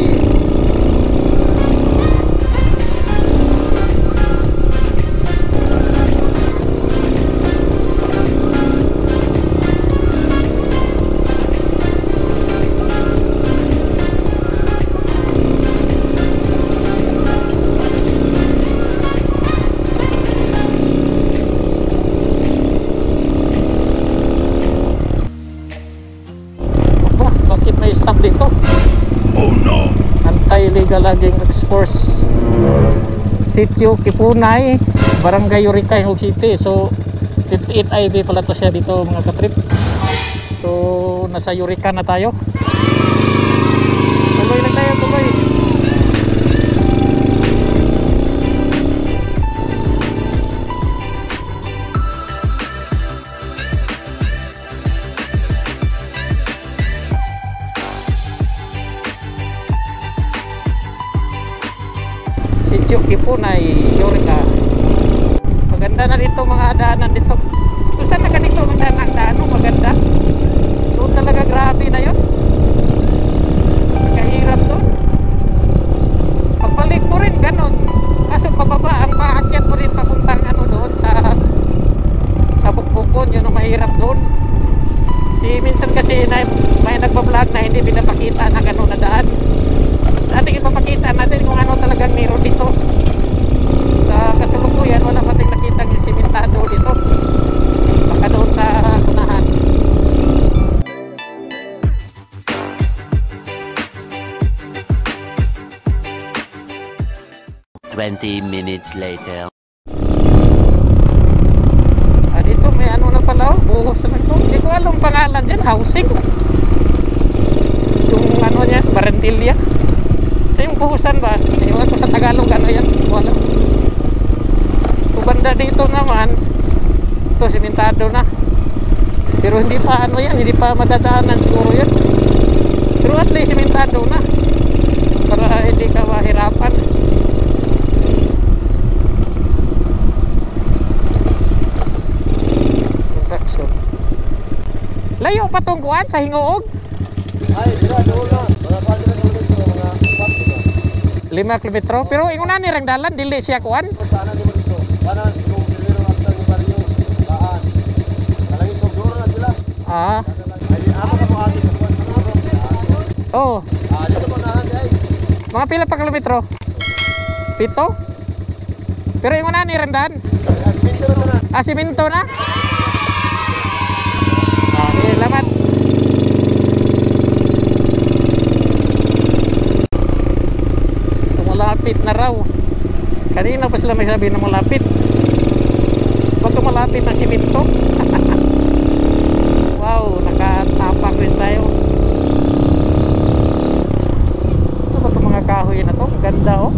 Stop dito. Oh no. Anti-illegal logging force. Sitio Kipunay, Barangay Eureka, Hong City. So fifty-eight I B pala to siya dito mga katrip. So nasa Eureka na tayo. Tuloy lang tayo, tuloy. Sitio Kipunay, Eureka. Maganda na dito mga daanan dito. Kung saan na ganito ang daan, maganda. Doon talaga grabe na yun. Kahirap doon. Pagbalik mo rin ganun. Kaso pababa ang paakyat mo rin papuntang ano doon sa sa Bukbukon, yun ang mahirap doon. Si minsan kasi na, may nagpa-vlog na hindi pinapakita na gano'n na daan. Ating ipapakita natin kung ano talagang meron dito. Sa kasalukuyan, wala pating nakita yung simentado dito. Baka doon sa unahan. Twenty minutes later. Ah, dito may ano na pala, oh, buhos na ito. Hindi ko alam pangalan dyan, housing. Yung ano niya, Barandilla. Yung buhusan ba? Iwan ko sa Tagalog ano yan? Wala. Kung banda dito naman, ito simentado na. Pero hindi pa ano yan, hindi pa madadaanan siguro yan. Pero at least simentado na. Para hindi ka mahirapan. Construction. Layo pa tong kuan sa Hingoog. Ay, dira doon na. Mga pwede na kilometro, mga empat na. lima kilometro. Pero ingon na ni rang dalan dili siya kuan. Pagpaanan di mo dito. Kanan, yung primero aktan ni Mario. Kaan. Kalagi sogdoro na sila. Ah. Ay, ama ka mo agi sa kuwan. Oh, Ah, dito mo nahan di ay. mga pila pa kilometro? Pito? Pero ingon na ni rang dalan. Ay, siminto na na. Ah, siminto na? Ah, sige, salamat. Malapit na raw. Kanina pa sila nagsabi na malapit. Ba't malapit na siminto? Wow, nakatapak rin tayo. Ano ba itong mga kahoy na to? Ganda oh.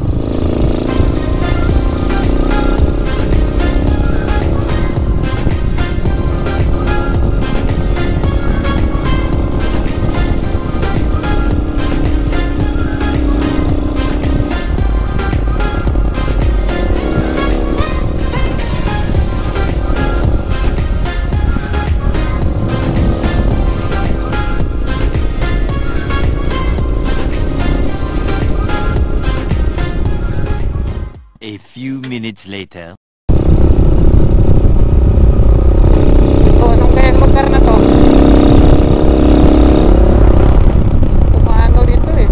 A few minutes later. Ito, anong kayang lugar na to? Kumano dito eh.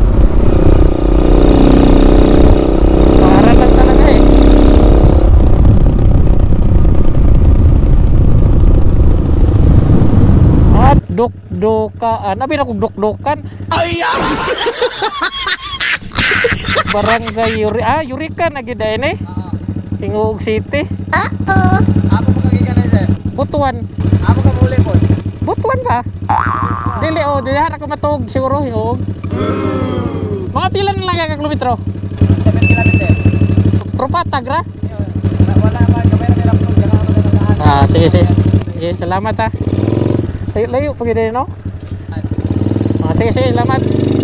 Para lang talaga eh. At dukdukaan. Abi na kong dukdukan. Barangay Yuri. Ah, Yurika na gid ini. Hingoog City. Ako magagikan na sir. Butuan. Ako ka muli po. Butuan ba? Dili oh, dili ako matug siguro Hingoog. Mga pila na lang ka kilometro? seven kilometer. Tropa tagra? Wala pa kamera nila po diyan ako sa daan. Ah, sige sige. Sige, salamat ah. Layo, layo pag din no? Ah, sige sige, salamat.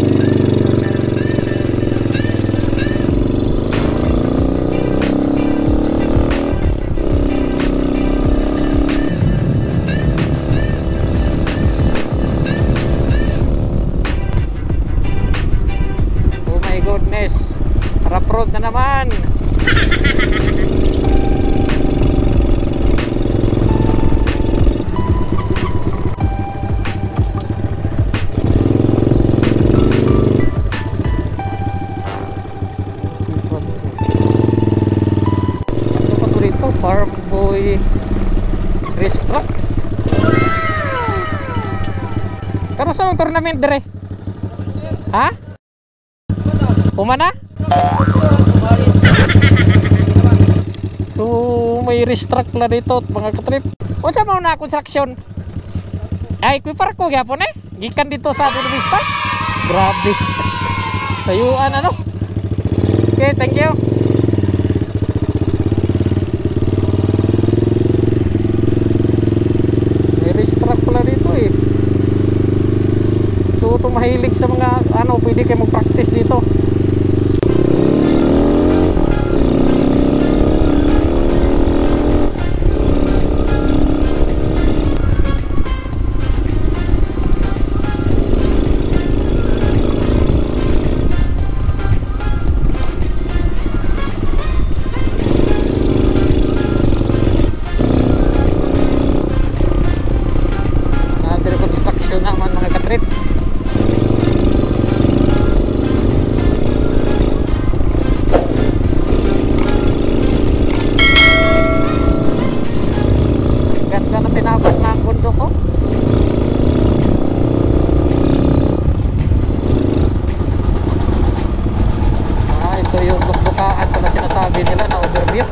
Oh my goodness. Harap road na naman. Farm Boy Racetrack. Kano sa ang tournament dire? Ha? Umana? So may racetrack la dito mga katrip. Unsa mao na construction? Ay, equipar ko gyapon eh. Gikan dito sa Buena Vista. Grabe. Tayuan ano? Okay, thank you. Racetrack pala dito eh. So ito mahilig sa mga ano, pwede kayo mag-practice dito. Naman mga katrip. Ganda na tinapos na ang bundok ko. Ah, ito yung bukbukaan ko na sinasabi nila na overview.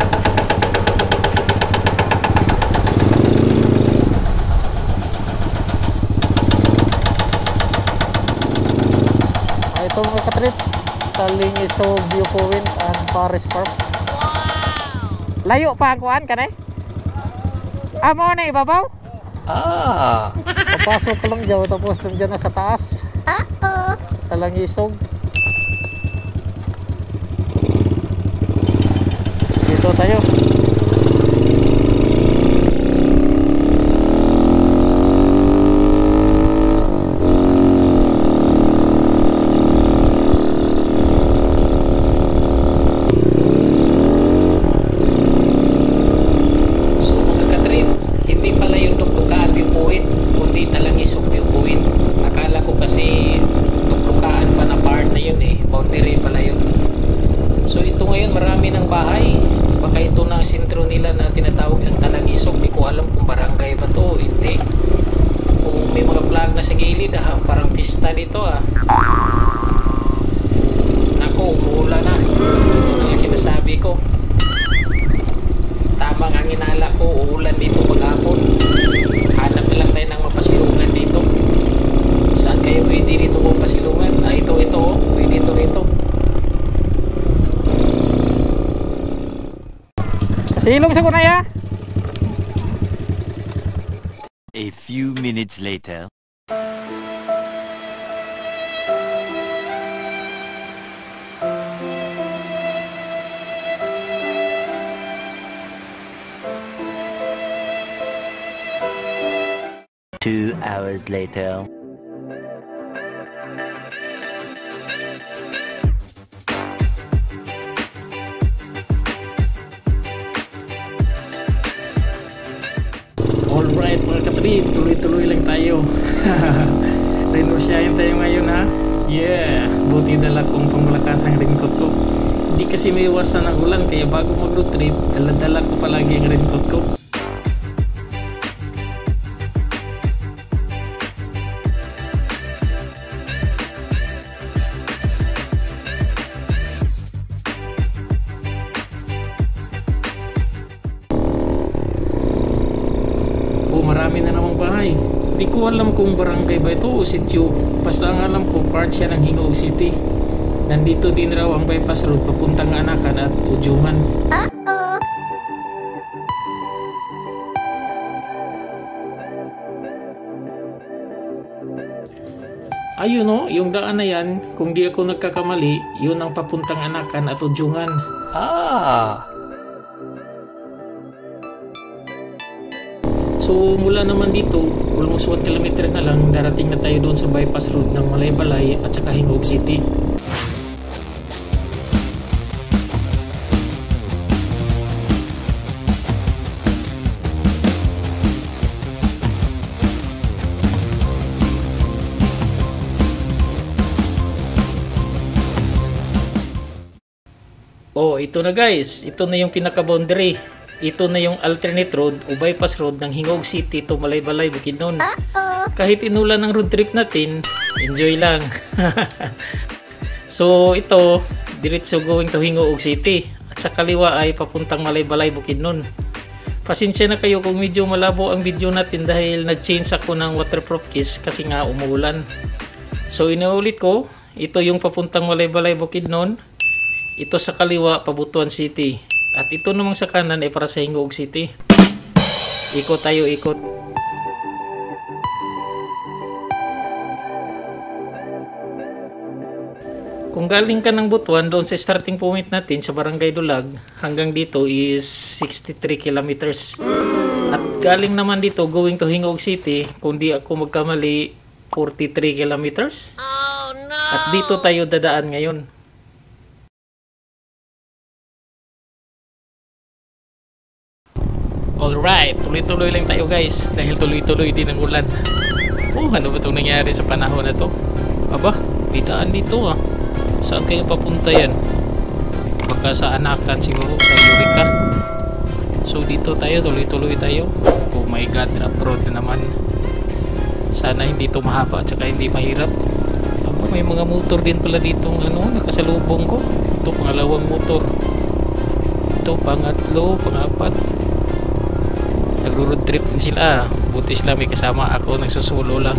Ito mga katrip, Talingisog Viewpoint and Paris Farm. Layo pa ang kuhan ka na eh? Ah, mo na ibabaw? Ah, papasok ko lang dyan, tapos nandiyan na sa taas. Talingisog. Dito tayo. gilid ah, parang pista dito ah. Naku, umuulan na. Ito na nga sinasabi ko. Tamang ang inala ko, uulan dito maghapon. Hanap na lang tayo ng mapasilungan dito. Saan kayo pwede dito kung pasilungan? Ah, ito, ito, oh. Pwede ito, ito. Silong sa kunaya. A few minutes later. Two hours later. Alright mga katrip, tuloy-tuloy lang tayo. Renusyahin tayo ngayon ha. Yeah, buti dala kong pangmalakas ang raincoat ko. Hindi kasi may iwasan ang ulan, kaya bago mag-road trip, dala-dala ko palagi ang raincoat ko. Marami na namang bahay. Di ko alam kung barangay ba ito o sityo. Basta ang alam ko, part siya ng Hingog City. Nandito din raw ang bypass road papuntang Anakan at Udyungan. Uh-oh. Ayun o, yung daan na yan, kung di ako nagkakamali, yun ang papuntang Anakan at Udyungan. Ah! So mula naman dito, almost one kilometer na lang, darating na tayo doon sa bypass road ng Malaybalay at saka Hingog City. Oh, ito na guys, ito na yung pinaka-boundary. Ito na yung alternate road o bypass road ng Hingog City to Malaybalay, Bukidnon. Uh-oh. Kahit inulan ng road trip natin, enjoy lang. So ito, diretso going to Hingog City. At sa kaliwa ay papuntang Malaybalay, Bukidnon. Pasensya na kayo kung medyo malabo ang video natin dahil nag-change ako ng waterproof case kasi nga umuulan. So inuulit ko, ito yung papuntang Malaybalay, Bukidnon. Ito sa kaliwa, Butuan City. At ito namang sa kanan ay para sa Hingog City. Ikot tayo, ikot. Kung galing ka ng Butuan, doon sa starting point natin sa Barangay Dulag, hanggang dito is sixty-three kilometers. At galing naman dito, going to Hingog City, kung di ako magkamali, forty-three kilometers. Oh, no! At dito tayo dadaan ngayon. Alright, tuloy-tuloy lang tayo guys dahil tuloy-tuloy din ang ulan. Oh, ano ba itong nangyari sa panahon na to? Aba, bidaan dito ah. Saan kayo papunta yan? Baka sa Anakan siguro, sa Eureka. So dito tayo, tuloy-tuloy tayo. Oh my god, rough road na naman. Sana hindi ito mahaba at saka hindi mahirap. Aba, may mga motor din pala dito ano, nakasalubong ko. Ito pangalawang motor. Ito pangatlo, pangapat. Nagro-road trip din sila. Buti sila may kasama ako, nagsusulo lang.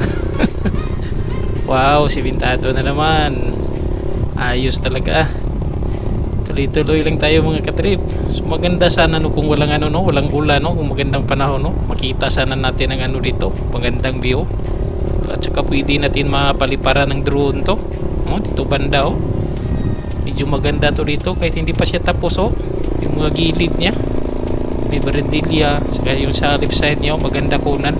Wow, simentado na naman. Ayos talaga. Tuloy-tuloy lang tayo mga katrip. So, maganda sana no kung walang ano no, walang ulan no, kung magandang panahon no. Makita sana natin ang ano dito, magandang view. At saka pwede natin mapaliparan ng drone to. Oh, dito banda oh. Medyo maganda to dito kahit hindi pa siya tapos oh. Yung mga gilid niya. May barandilya, saka yung sa left side niyo, maganda kunan.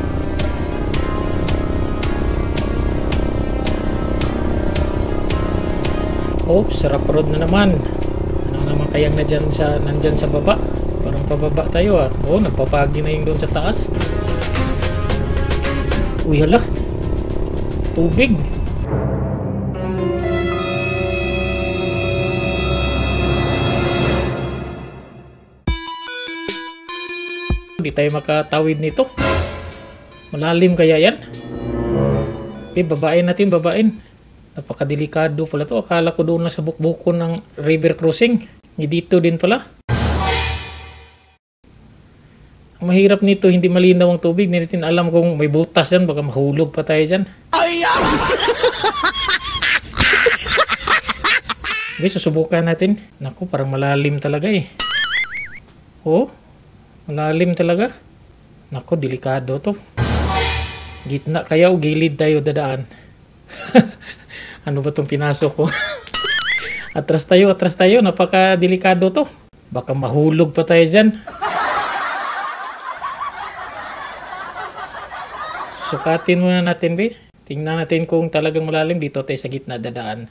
Oh, sarap road na naman. Ano naman kayang na dyan sa, nandyan sa baba? Parang pababa tayo ah. Oh, nagpapagi na yung doon sa taas. Uy, hala. Tubig. Hindi tayo makatawid nito. Malalim kaya yan? Okay, babain natin, babain. Napakadelikado pala to. Akala ko doon lang sa bukbuko ng river crossing. Dito din pala. Ang mahirap nito, hindi malinaw ang tubig. Hindi natin alam kung may butas dyan. Baka mahulog pa tayo dyan. Okay, susubukan natin. Naku, parang malalim talaga eh. Oh, malalim talaga. Naku, delikado to. Gitna kaya o gilid tayo dadaan? Ano ba itong pinasok ko? Atras tayo, atras tayo. Napaka-delikado to. Baka mahulog pa tayo dyan. Sukatin muna natin, be. Tingnan natin kung talagang malalim. Dito tayo sa gitna dadaan.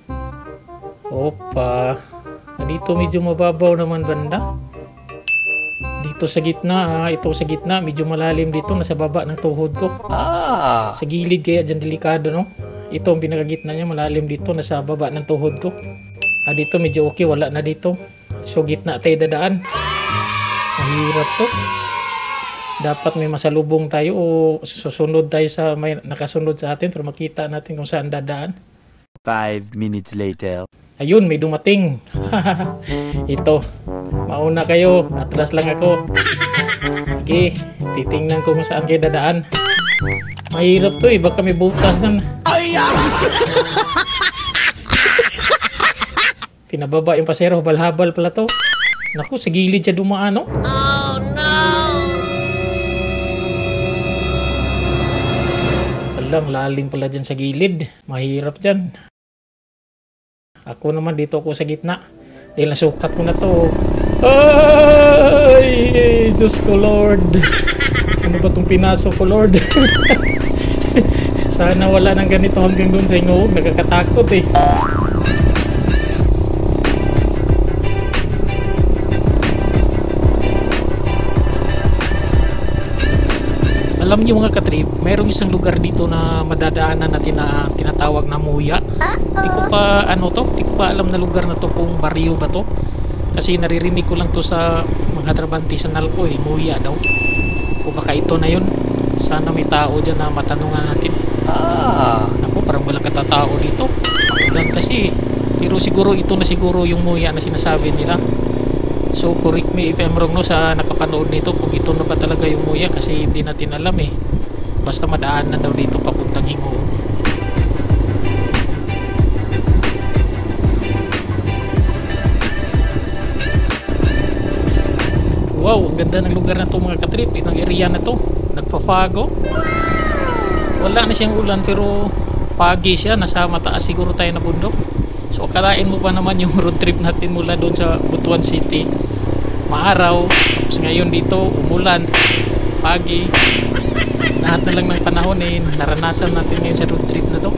Opa. Dito medyo mababaw naman banda. Dito sa gitna, ah, ito sa gitna, medyo malalim dito. Nasa baba ng tuhod ko. Ah. Sa gilid kaya dyan delikado, no? Ito ang pinakagitna niya, malalim dito. Nasa baba ng tuhod ko. Ah, dito medyo okay, wala na dito. So gitna tayo dadaan. Mahirap to. Dapat may masalubong tayo o susunod tayo sa may nakasunod sa atin para makita natin kung saan dadaan. Five minutes later. Ayun, may dumating. Ito. Mauna kayo. Atras lang ako. Sige, titingnan ko kung saan kayo dadaan. Mahirap to eh. Baka may butas na. Pinababa yung pasero. Habal-habal pala to. Naku, sa gilid siya dumaan, no? Oh, no! Alang, lalim pala dyan sa gilid. Mahirap dyan. Ako naman dito ako sa gitna. Dahil nasukat ko na to. Ay! Diyos ko, Lord. Ano ba itong pinasok ko, Lord? Sana wala nang ganito hanggang doon sa inyo. Nagkakatakot eh. Alam niyo mga katrip, mayroong isang lugar dito na madadaanan natin na tinatawag na Muya. Hindi ko pa ano to, hindi ko pa alam na lugar na to kung baryo ba to. Kasi naririnig ko lang to sa mga trabante sa Nalco eh, Muya daw. O baka ito na yun. Sana may tao dyan na matanungan natin. Ah, naku, parang walang katatao dito. Ulan kasi. Pero siguro ito na siguro yung Muya na sinasabi nila. So correct me if I'm wrong, no, sa nakapanood nito kung ito na ba talaga yung Muya kasi hindi natin alam eh. Basta madaan na daw dito papuntang Hingoog. Wow, ang ganda ng lugar na to mga katrip. Itong area na to, nagpa-fago. Wala na siyang ulan pero foggy siya. Nasa mataas siguro tayo na bundok. So akalain mo pa naman yung road trip natin mula doon sa Butuan City, maaraw, tapos ngayon dito umulan, foggy. Lahat na lang ng panahon eh, naranasan natin ngayon sa road trip na to.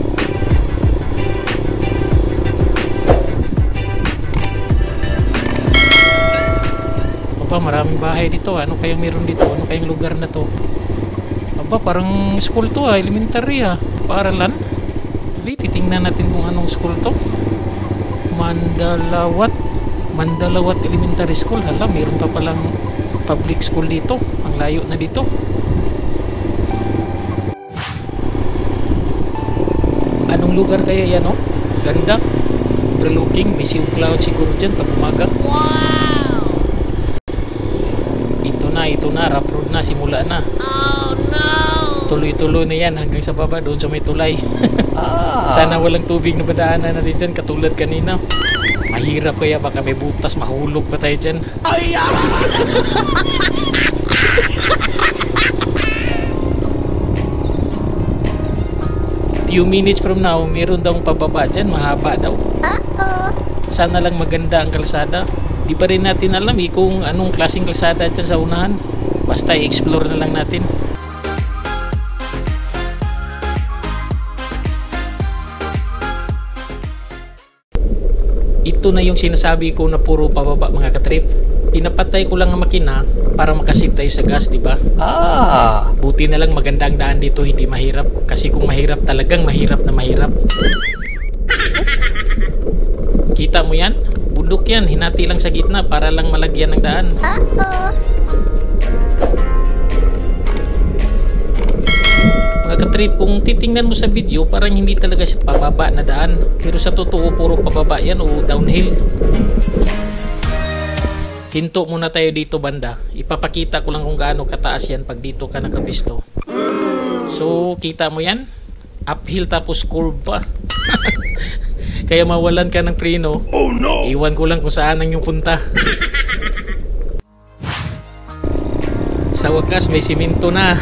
Aba, maraming bahay dito. Ano kayang meron dito? Ano kayang lugar na to? Aba, parang school to ah, elementary ah, paaralan. Titingnan natin kung anong school to. Mandalawat Mandalawat Elementary School. Hala, mayroon pa palang public school dito. Ang layo na dito. Anong lugar kaya yan, oh? Ganda. Overlooking. May sea cloud siguro dyan pag umaga. Wow! Ito na, ito na. Rough road na. Simula na. Oh no! Tuloy-tuloy na yan hanggang sa baba doon sa may tulay. Ah. Sana walang tubig na badaanan natin dyan katulad kanina. Mahirap kaya baka may butas, mahulog pa tayo dyan. Ay, ah. Few minutes from now meron daw pababa dyan, mahaba daw. Uh-oh. Sana lang maganda ang kalsada. Di pa rin natin alam eh kung anong klaseng kalsada dyan sa unahan. Basta i-explore na lang natin. Ito na yung sinasabi ko na puro pababa mga katrip. Pinapatay ko lang ang makina para makasave tayo sa gas, di ba? Ah, buti na lang maganda ang daan dito, hindi mahirap. Kasi kung mahirap, talagang mahirap na mahirap. Kita mo yan? Bundok yan, hinati lang sa gitna para lang malagyan ng daan. Uh-oh. Mga katrip, trip, kung titingnan mo sa video, parang hindi talaga siya pababa na daan. Pero sa totoo, puro pababa yan o downhill. Hinto muna tayo dito banda. Ipapakita ko lang kung gaano kataas yan pag dito ka nakabisto. So, kita mo yan? Uphill tapos curve pa. Kaya mawalan ka ng preno. Oh no! Iwan ko lang kung saan ang yung punta. Sa wakas may simento na.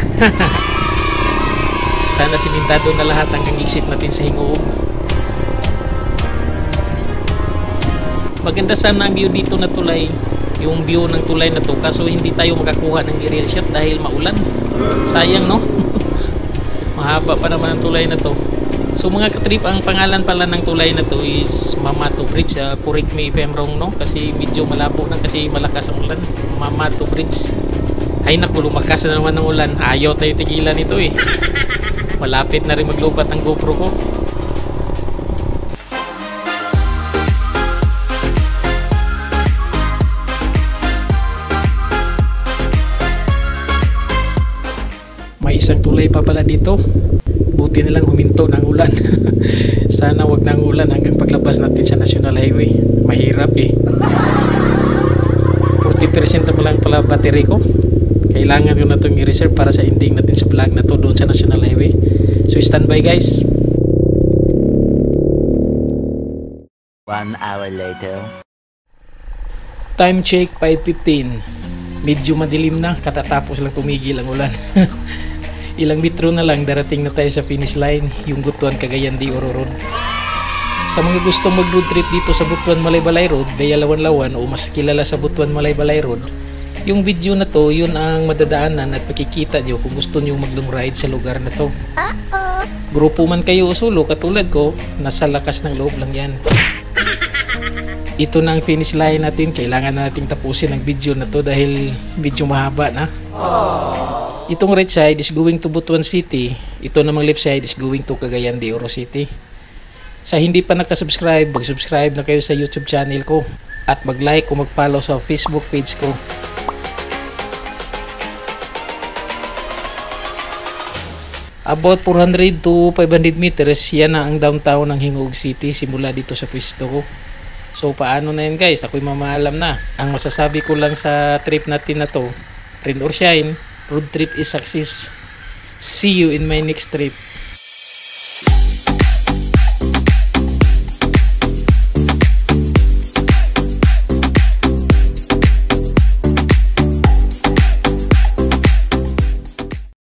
Sana simentado na lahat hanggang exit natin sa Hingoob. Maganda sana ang view dito na tulay. Yung view ng tulay na to. Kaso hindi tayo makakuha ng aerial shot dahil maulan. Sayang, no? Mahaba pa naman ang tulay na to. So mga katrip, ang pangalan pala ng tulay na to is Mamato Bridge. Uh, correct me if I'm wrong, no? Kasi medyo malabo na kasi malakas ang ulan. Mamato Bridge. Ay naku, lumakas na naman ng ulan. Ayaw tayo tigilan ito eh. Malapit na rin maglubat ang GoPro ko. May isang tulay pa pala dito. Buti nilang huminto ng ulan. Sana wag nang ulan hanggang paglabas natin sa National Highway. Mahirap eh. forty percent pa lang pala battery ko. Kailangan ko na itong i-reserve para sa ending natin sa vlog na to doon sa National Highway. So standby guys. One hour later. Time check five fifteen. Medyo madilim na, katatapos lang tumigil ang ulan. Ilang metro na lang darating na tayo sa finish line, yung Butuan Cagayan de Oro Road. Sa mga gustong mag road trip dito sa Butuan Malaybalay Road via Lawan-Lawan o mas kilala sa Butuan Malaybalay Road, yung video na to, yun ang madadaanan at makikita nyo kung gusto nyo mag long ride sa lugar na to. Uh-oh. Grupo man kayo o solo, katulad ko, nasa lakas ng loob lang yan. Ito na ang finish line natin. Kailangan na natin tapusin ang video na to dahil medyo mahaba na. Aww. Itong right side is going to Butuan City. Ito namang left side is going to Cagayan de Oro City. Sa hindi pa nakasubscribe, mag-subscribe na kayo sa YouTube channel ko. At mag-like o mag-follow sa Facebook page ko. About four hundred to five hundred meters, yan na ang downtown ng Hingog City simula dito sa pwesto ko. So paano na yan guys, ako'y mamaalam na. Ang masasabi ko lang sa trip natin na to, rain or shine, road trip is success. See you in my next trip.